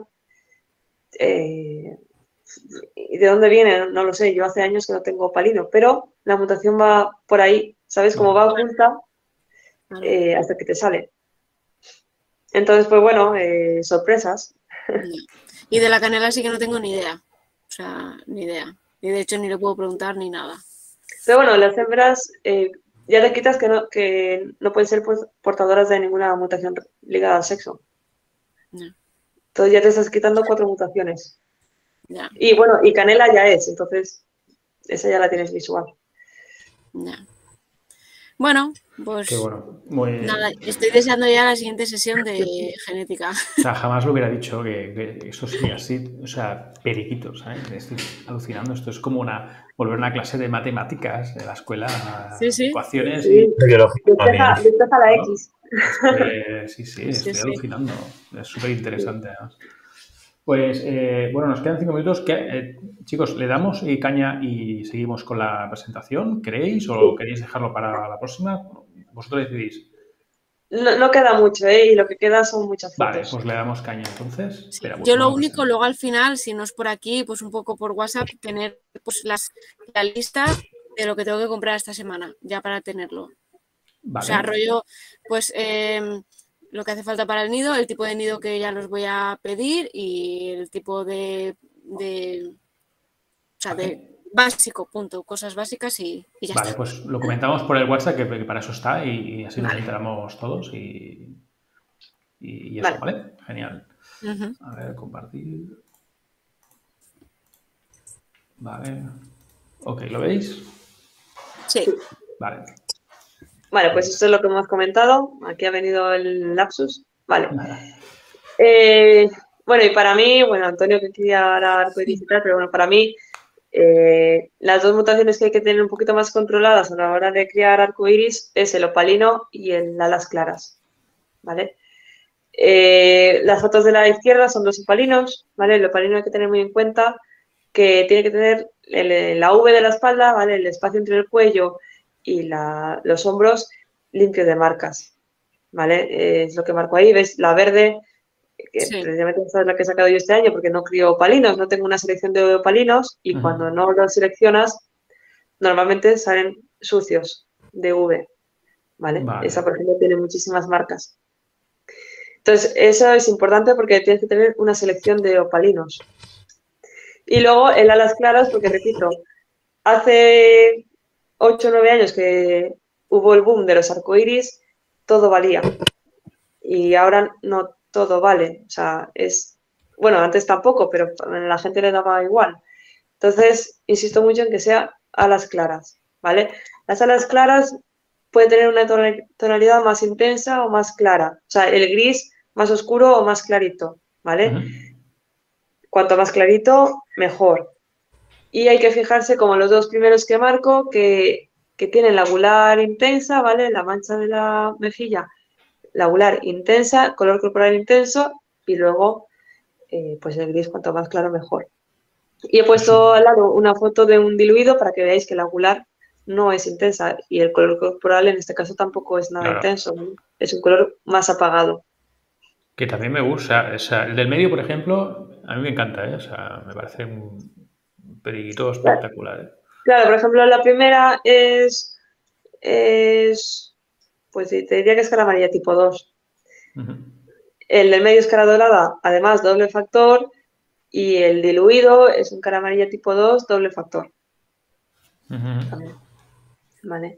Eh, ¿y de dónde viene? No lo sé. Yo hace años que no tengo opalino, pero la mutación va por ahí, ¿sabes? Como va oculta Claro. eh, hasta que te sale. Entonces, pues bueno, eh, sorpresas. No. Y de la canela sí que no tengo ni idea. O sea, ni idea. Y de hecho ni le puedo preguntar ni nada. Pero bueno, las hembras eh, ya te quitas que no, que no pueden ser pues, portadoras de ninguna mutación ligada al sexo. No, Entonces ya te estás quitando cuatro mutaciones. ya, Y bueno, y canela ya es, entonces esa ya la tienes visual. ya. Bueno, pues Qué bueno. Muy... nada, estoy deseando ya la siguiente sesión de genética. O sea, jamás lo hubiera dicho que, que esto sería así, o sea, periquitos, ¿sabes? Estoy alucinando. Esto es como una volver a una clase de matemáticas de la escuela, Sí, sí. ecuaciones Sí, y... De biología despeja, también. despeja la ¿no? X. Eh, sí, sí, Sí, estoy sí. alucinando. Es súper interesante, además. Pues, eh, bueno, nos quedan cinco minutos. ¿Qué, eh, chicos, ¿le damos eh, caña y seguimos con la presentación? ¿Queréis o Sí. queréis dejarlo para la próxima? Vosotros decidís. No, no queda mucho, ¿eh? Y lo que queda son muchas Vale, fotos. pues le damos caña entonces. Sí. Esperamos Yo lo una único, presentación. luego al final, si no es por aquí, pues un poco por WhatsApp, tener pues las, la lista de lo que tengo que comprar esta semana, ya para tenerlo. Vale. O sea, rollo, pues eh, lo que hace falta para el nido, el tipo de nido que ya los voy a pedir y el tipo de, de o sea, de básico, punto, cosas básicas y, y ya Vale, está. pues lo comentamos por el WhatsApp, que, que para eso está, y, y así nos Vale. enteramos todos y, y, y eso, Vale. ¿vale? Genial. Ujú. A ver, compartir. Vale. Ok, ¿lo veis? Sí. Vale. Vale, pues esto es lo que hemos comentado. Aquí ha venido el lapsus. Vale. Eh, bueno, y para mí, bueno, Antonio que quería ahora arcoiris y tal, pero bueno, para mí eh, las dos mutaciones que hay que tener un poquito más controladas a la hora de criar arcoiris es el opalino y el alas claras, ¿vale? Eh, las fotos de la izquierda son dos opalinos, ¿vale? El opalino hay que tener muy en cuenta que tiene que tener el, la V de la espalda, ¿vale? El espacio entre el cuello y la, los hombros limpio de marcas, ¿vale? Eh, es lo que marco ahí, ¿ves? La verde, que Sí. precisamente esta es la que he sacado yo este año porque no crío opalinos, no tengo una selección de opalinos y Ujú. cuando no los seleccionas, normalmente salen sucios de V, ¿vale? Vale. Esa, por ejemplo, tiene muchísimas marcas. Entonces, eso es importante porque tienes que tener una selección de opalinos. Y luego el alas claras, porque repito, hace ocho o nueve años que hubo el boom de los arcoíris, todo valía. Y ahora no todo vale. O sea, es. Bueno, antes tampoco, pero a la gente le daba igual. Entonces, insisto mucho en que sea alas claras, ¿vale? Las alas claras pueden tener una tonalidad más intensa o más clara. O sea, el gris más oscuro o más clarito, ¿vale? Ujú. Cuanto más clarito, mejor. Y hay que fijarse, como los dos primeros que marco, que, que tienen la gular intensa, ¿vale? La mancha de la mejilla, la gular intensa, color corporal intenso y luego, eh, pues el gris cuanto más claro, mejor. Y he puesto al lado una foto de un diluido para que veáis que la gular no es intensa y el color corporal en este caso tampoco es nada Claro. intenso, ¿no? Es un color más apagado. Que también me gusta. O sea, el del medio, por ejemplo, a mí me encanta, ¿eh? O sea, me parece un periquito espectacular, ¿eh? Claro, por ejemplo, la primera es, es pues te diría que es cara amarilla tipo dos. Ujú. El del medio es cara dorada, además doble factor, y el diluido es un cara amarilla tipo dos, doble factor. Ujú. También. Vale.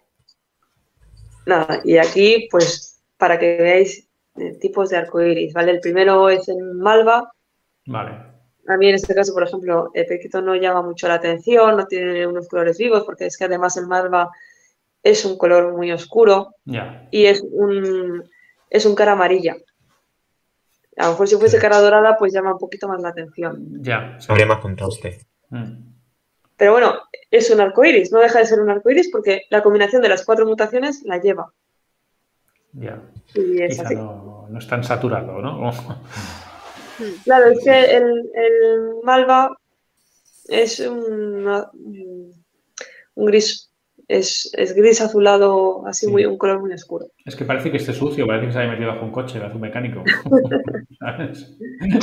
Nada, y aquí, pues, para que veáis eh, tipos de arcoíris, ¿vale? El primero es en malva. Vale. A mí en este caso, por ejemplo, el periquito no llama mucho la atención, no tiene unos colores vivos, porque es que además el malva es un color muy oscuro Ya. y es un, es un cara amarilla. A lo mejor si fuese cara dorada, pues llama un poquito más la atención. Ya. Habría más contraste. Mm. Pero bueno, es un arcoíris, no deja de ser un arcoíris porque la combinación de las cuatro mutaciones la lleva. Ya. Y es Quizá así. no, no es tan saturado, ¿no? Claro, es que el, el malva es un, un gris, es, es gris azulado, así Sí. muy, un color muy oscuro. Es que parece que esté sucio, parece que se haya metido bajo un coche, bajo un mecánico. ¿Sabes?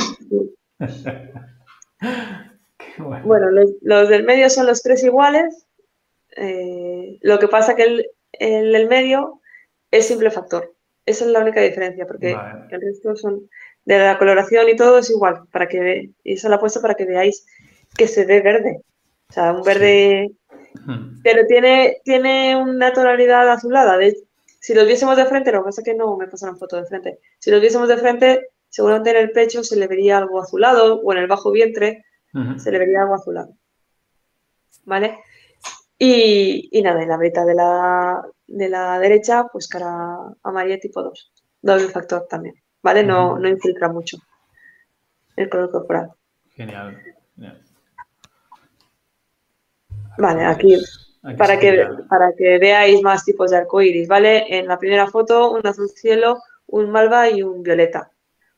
Qué bueno. Bueno, los, los del medio son los tres iguales. Eh, lo que pasa que el, el del medio es simple factor. Esa es la única diferencia, porque Vale. el resto son de la coloración y todo es igual, para que ve- y esa la he puesto para que veáis que se ve verde. O sea, un verde, Mm. pero tiene, tiene una tonalidad azulada. De, si los viésemos de frente, lo que pasa es que no me pasaron foto de frente. Si los viésemos de frente, seguramente en el pecho se le vería algo azulado o en el bajo vientre Ujú. se le vería algo azulado. ¿Vale? Y, y nada, en la brita de la, de la derecha, pues cara amarilla tipo dos. Doble factor también, ¿vale? No, Ujú. no infiltra mucho el color corporal. Genial. Genial. Vale, aquí, Arcoíris. Aquí para sí que que, ya. para que veáis más tipos de arcoíris, ¿vale? En la primera foto, un azul cielo, un malva y un violeta.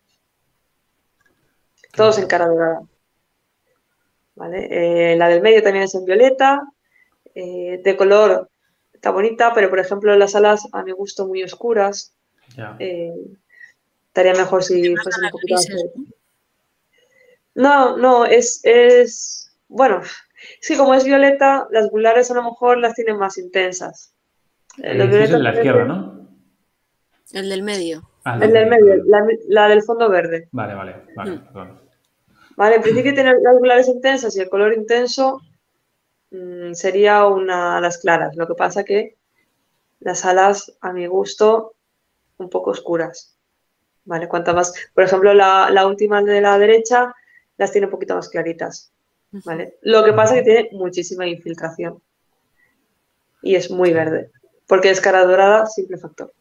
Todos en Genial. cara dorada. ¿Vale? Eh, la del medio también es en violeta. Eh, de color está bonita, pero por ejemplo las alas a mi gusto muy oscuras. Ya. Eh, estaría mejor si Faltan fuesen un las poquito más. grises, ¿no? No, no, es, es. Bueno, es que como es violeta, las gulares a lo mejor las tienen más intensas. Eh, Aquí Los dices el de violetas la izquierda, ¿no? El del medio. Ah, el el del del medio, medio, perdón. la, la del fondo verde. Vale, vale, vale, Mm. perdón. Vale, en principio tiene las gulares intensas y el color intenso mm, sería una las claras. Lo que pasa que las alas, a mi gusto, un poco oscuras. Vale, cuanto más. Por ejemplo, la, la última de la derecha las tiene un poquito más claritas. ¿vale? Lo que pasa es que tiene muchísima infiltración y es muy verde, porque es cara dorada, simple factor.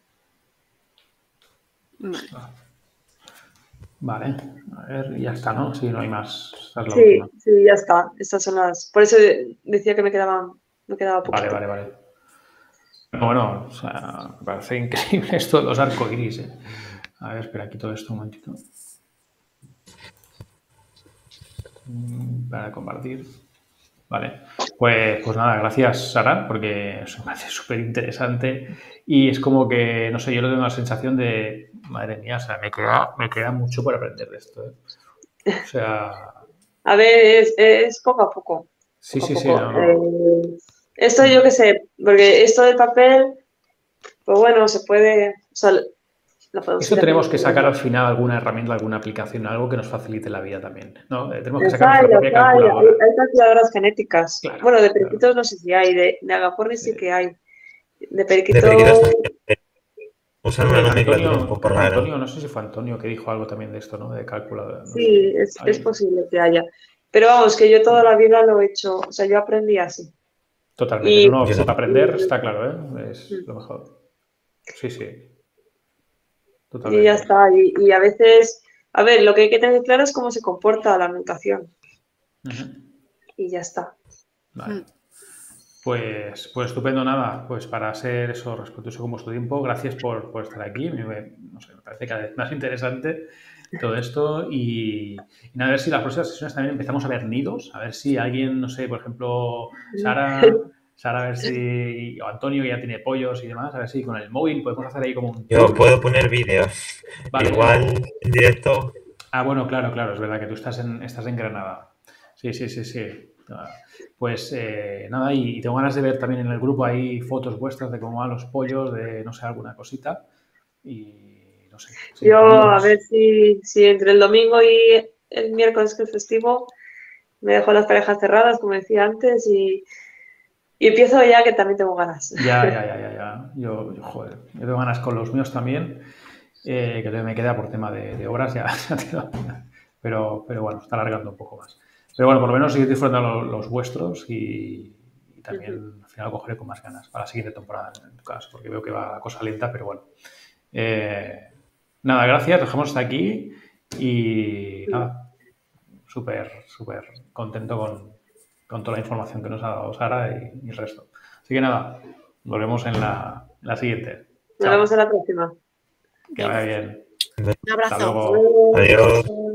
Vale. Vale, a ver, ya está, ¿no? Sí, no hay más. Esta es la Sí, última. sí, ya está. Estas son las. Por eso decía que me quedaban, me quedaba poquito. Vale, vale, vale. Pero bueno, o sea, me parece increíble esto de los arcoiris, ¿eh? A ver, espera, quito esto un momentito. Mm, Para compartir. Vale, pues, pues nada, gracias Sara, porque eso me parece súper interesante y es como que, no sé, yo le tengo la sensación de, madre mía, o sea, me queda, me queda mucho por aprender de esto, ¿eh? O sea, A ver, es, es poco a poco. sí, Poco sí, a sí, poco. no, no. Eh, esto yo qué sé, porque esto del papel, pues bueno, se puede. O sea, lo podemos Esto ir tenemos haciendo. que sacar al final alguna herramienta, alguna aplicación, algo que nos facilite la vida también, ¿no? Eh, tenemos que Las sacar hay, nuestra las propia hay, hay, calculadora. hay calculadoras genéticas. Claro, Bueno, de claro. periquitos no sé si hay, de, de agapornis sí Sí. que hay. De De periquito. periquitos también. Usan Creo una que nomenclatura un Antonio, poco creo que rara. Antonio, no sé si fue Antonio que dijo algo también de esto, ¿no? De calculadora, no sé. Sí, es, es Ahí. posible que haya. Pero vamos, que yo toda la vida lo he hecho, o sea, yo aprendí así. Totalmente. Y, No, no, Yo sí, para también. aprender está claro, ¿eh? Es Mm. lo mejor. Sí, sí, y ya totalmente. está. Y, y a veces, a ver, lo que hay que tener claro es cómo se comporta la mutación. Ujú. Y ya está. Vale. Mm. Pues, pues estupendo, nada. Pues para ser eso, respetuoso con vuestro tiempo, gracias por, por estar aquí. Me, me- no sé, me parece cada vez más interesante todo esto. Y, y nada, a ver si las próximas sesiones también empezamos a ver nidos. A ver si alguien, no sé, por ejemplo, Sara, Sara, a ver si, o Antonio, que ya tiene pollos y demás, a ver si con el móvil podemos hacer ahí como un Yo tour. puedo poner vídeos. Vale. Igual en directo. Ah, bueno, claro, claro, es verdad que tú estás en, estás en Granada. Sí, sí, sí, sí. Ah, Pues eh, nada, y, y tengo ganas de ver también en el grupo ahí fotos vuestras de cómo van los pollos, de no sé, alguna cosita. Y no sé, si Yo, a ver podemos. si, si entre el domingo y el miércoles que es festivo, me dejo las parejas cerradas, como decía antes, y, y empiezo ya que también tengo ganas. Ya, ya, ya, ya, ya. Yo, yo, joder, yo tengo ganas con los míos también, eh, que me queda por tema de, de obras, ya, ya te lo- pero, pero bueno, está alargando un poco más. Pero bueno, por lo menos seguir disfrutando los, los vuestros y, y también al final cogeré con más ganas para la siguiente temporada, en tu caso, porque veo que va la cosa lenta, pero bueno. Eh, nada, gracias, dejamos hasta aquí y nada, súper, súper contento con, con toda la información que nos ha dado Sara y, y el resto. Así que nada, nos vemos en la, en la siguiente. Nos vemos Chao, en la próxima. que vaya Venga, bien. un Hasta abrazo. luego. Adiós.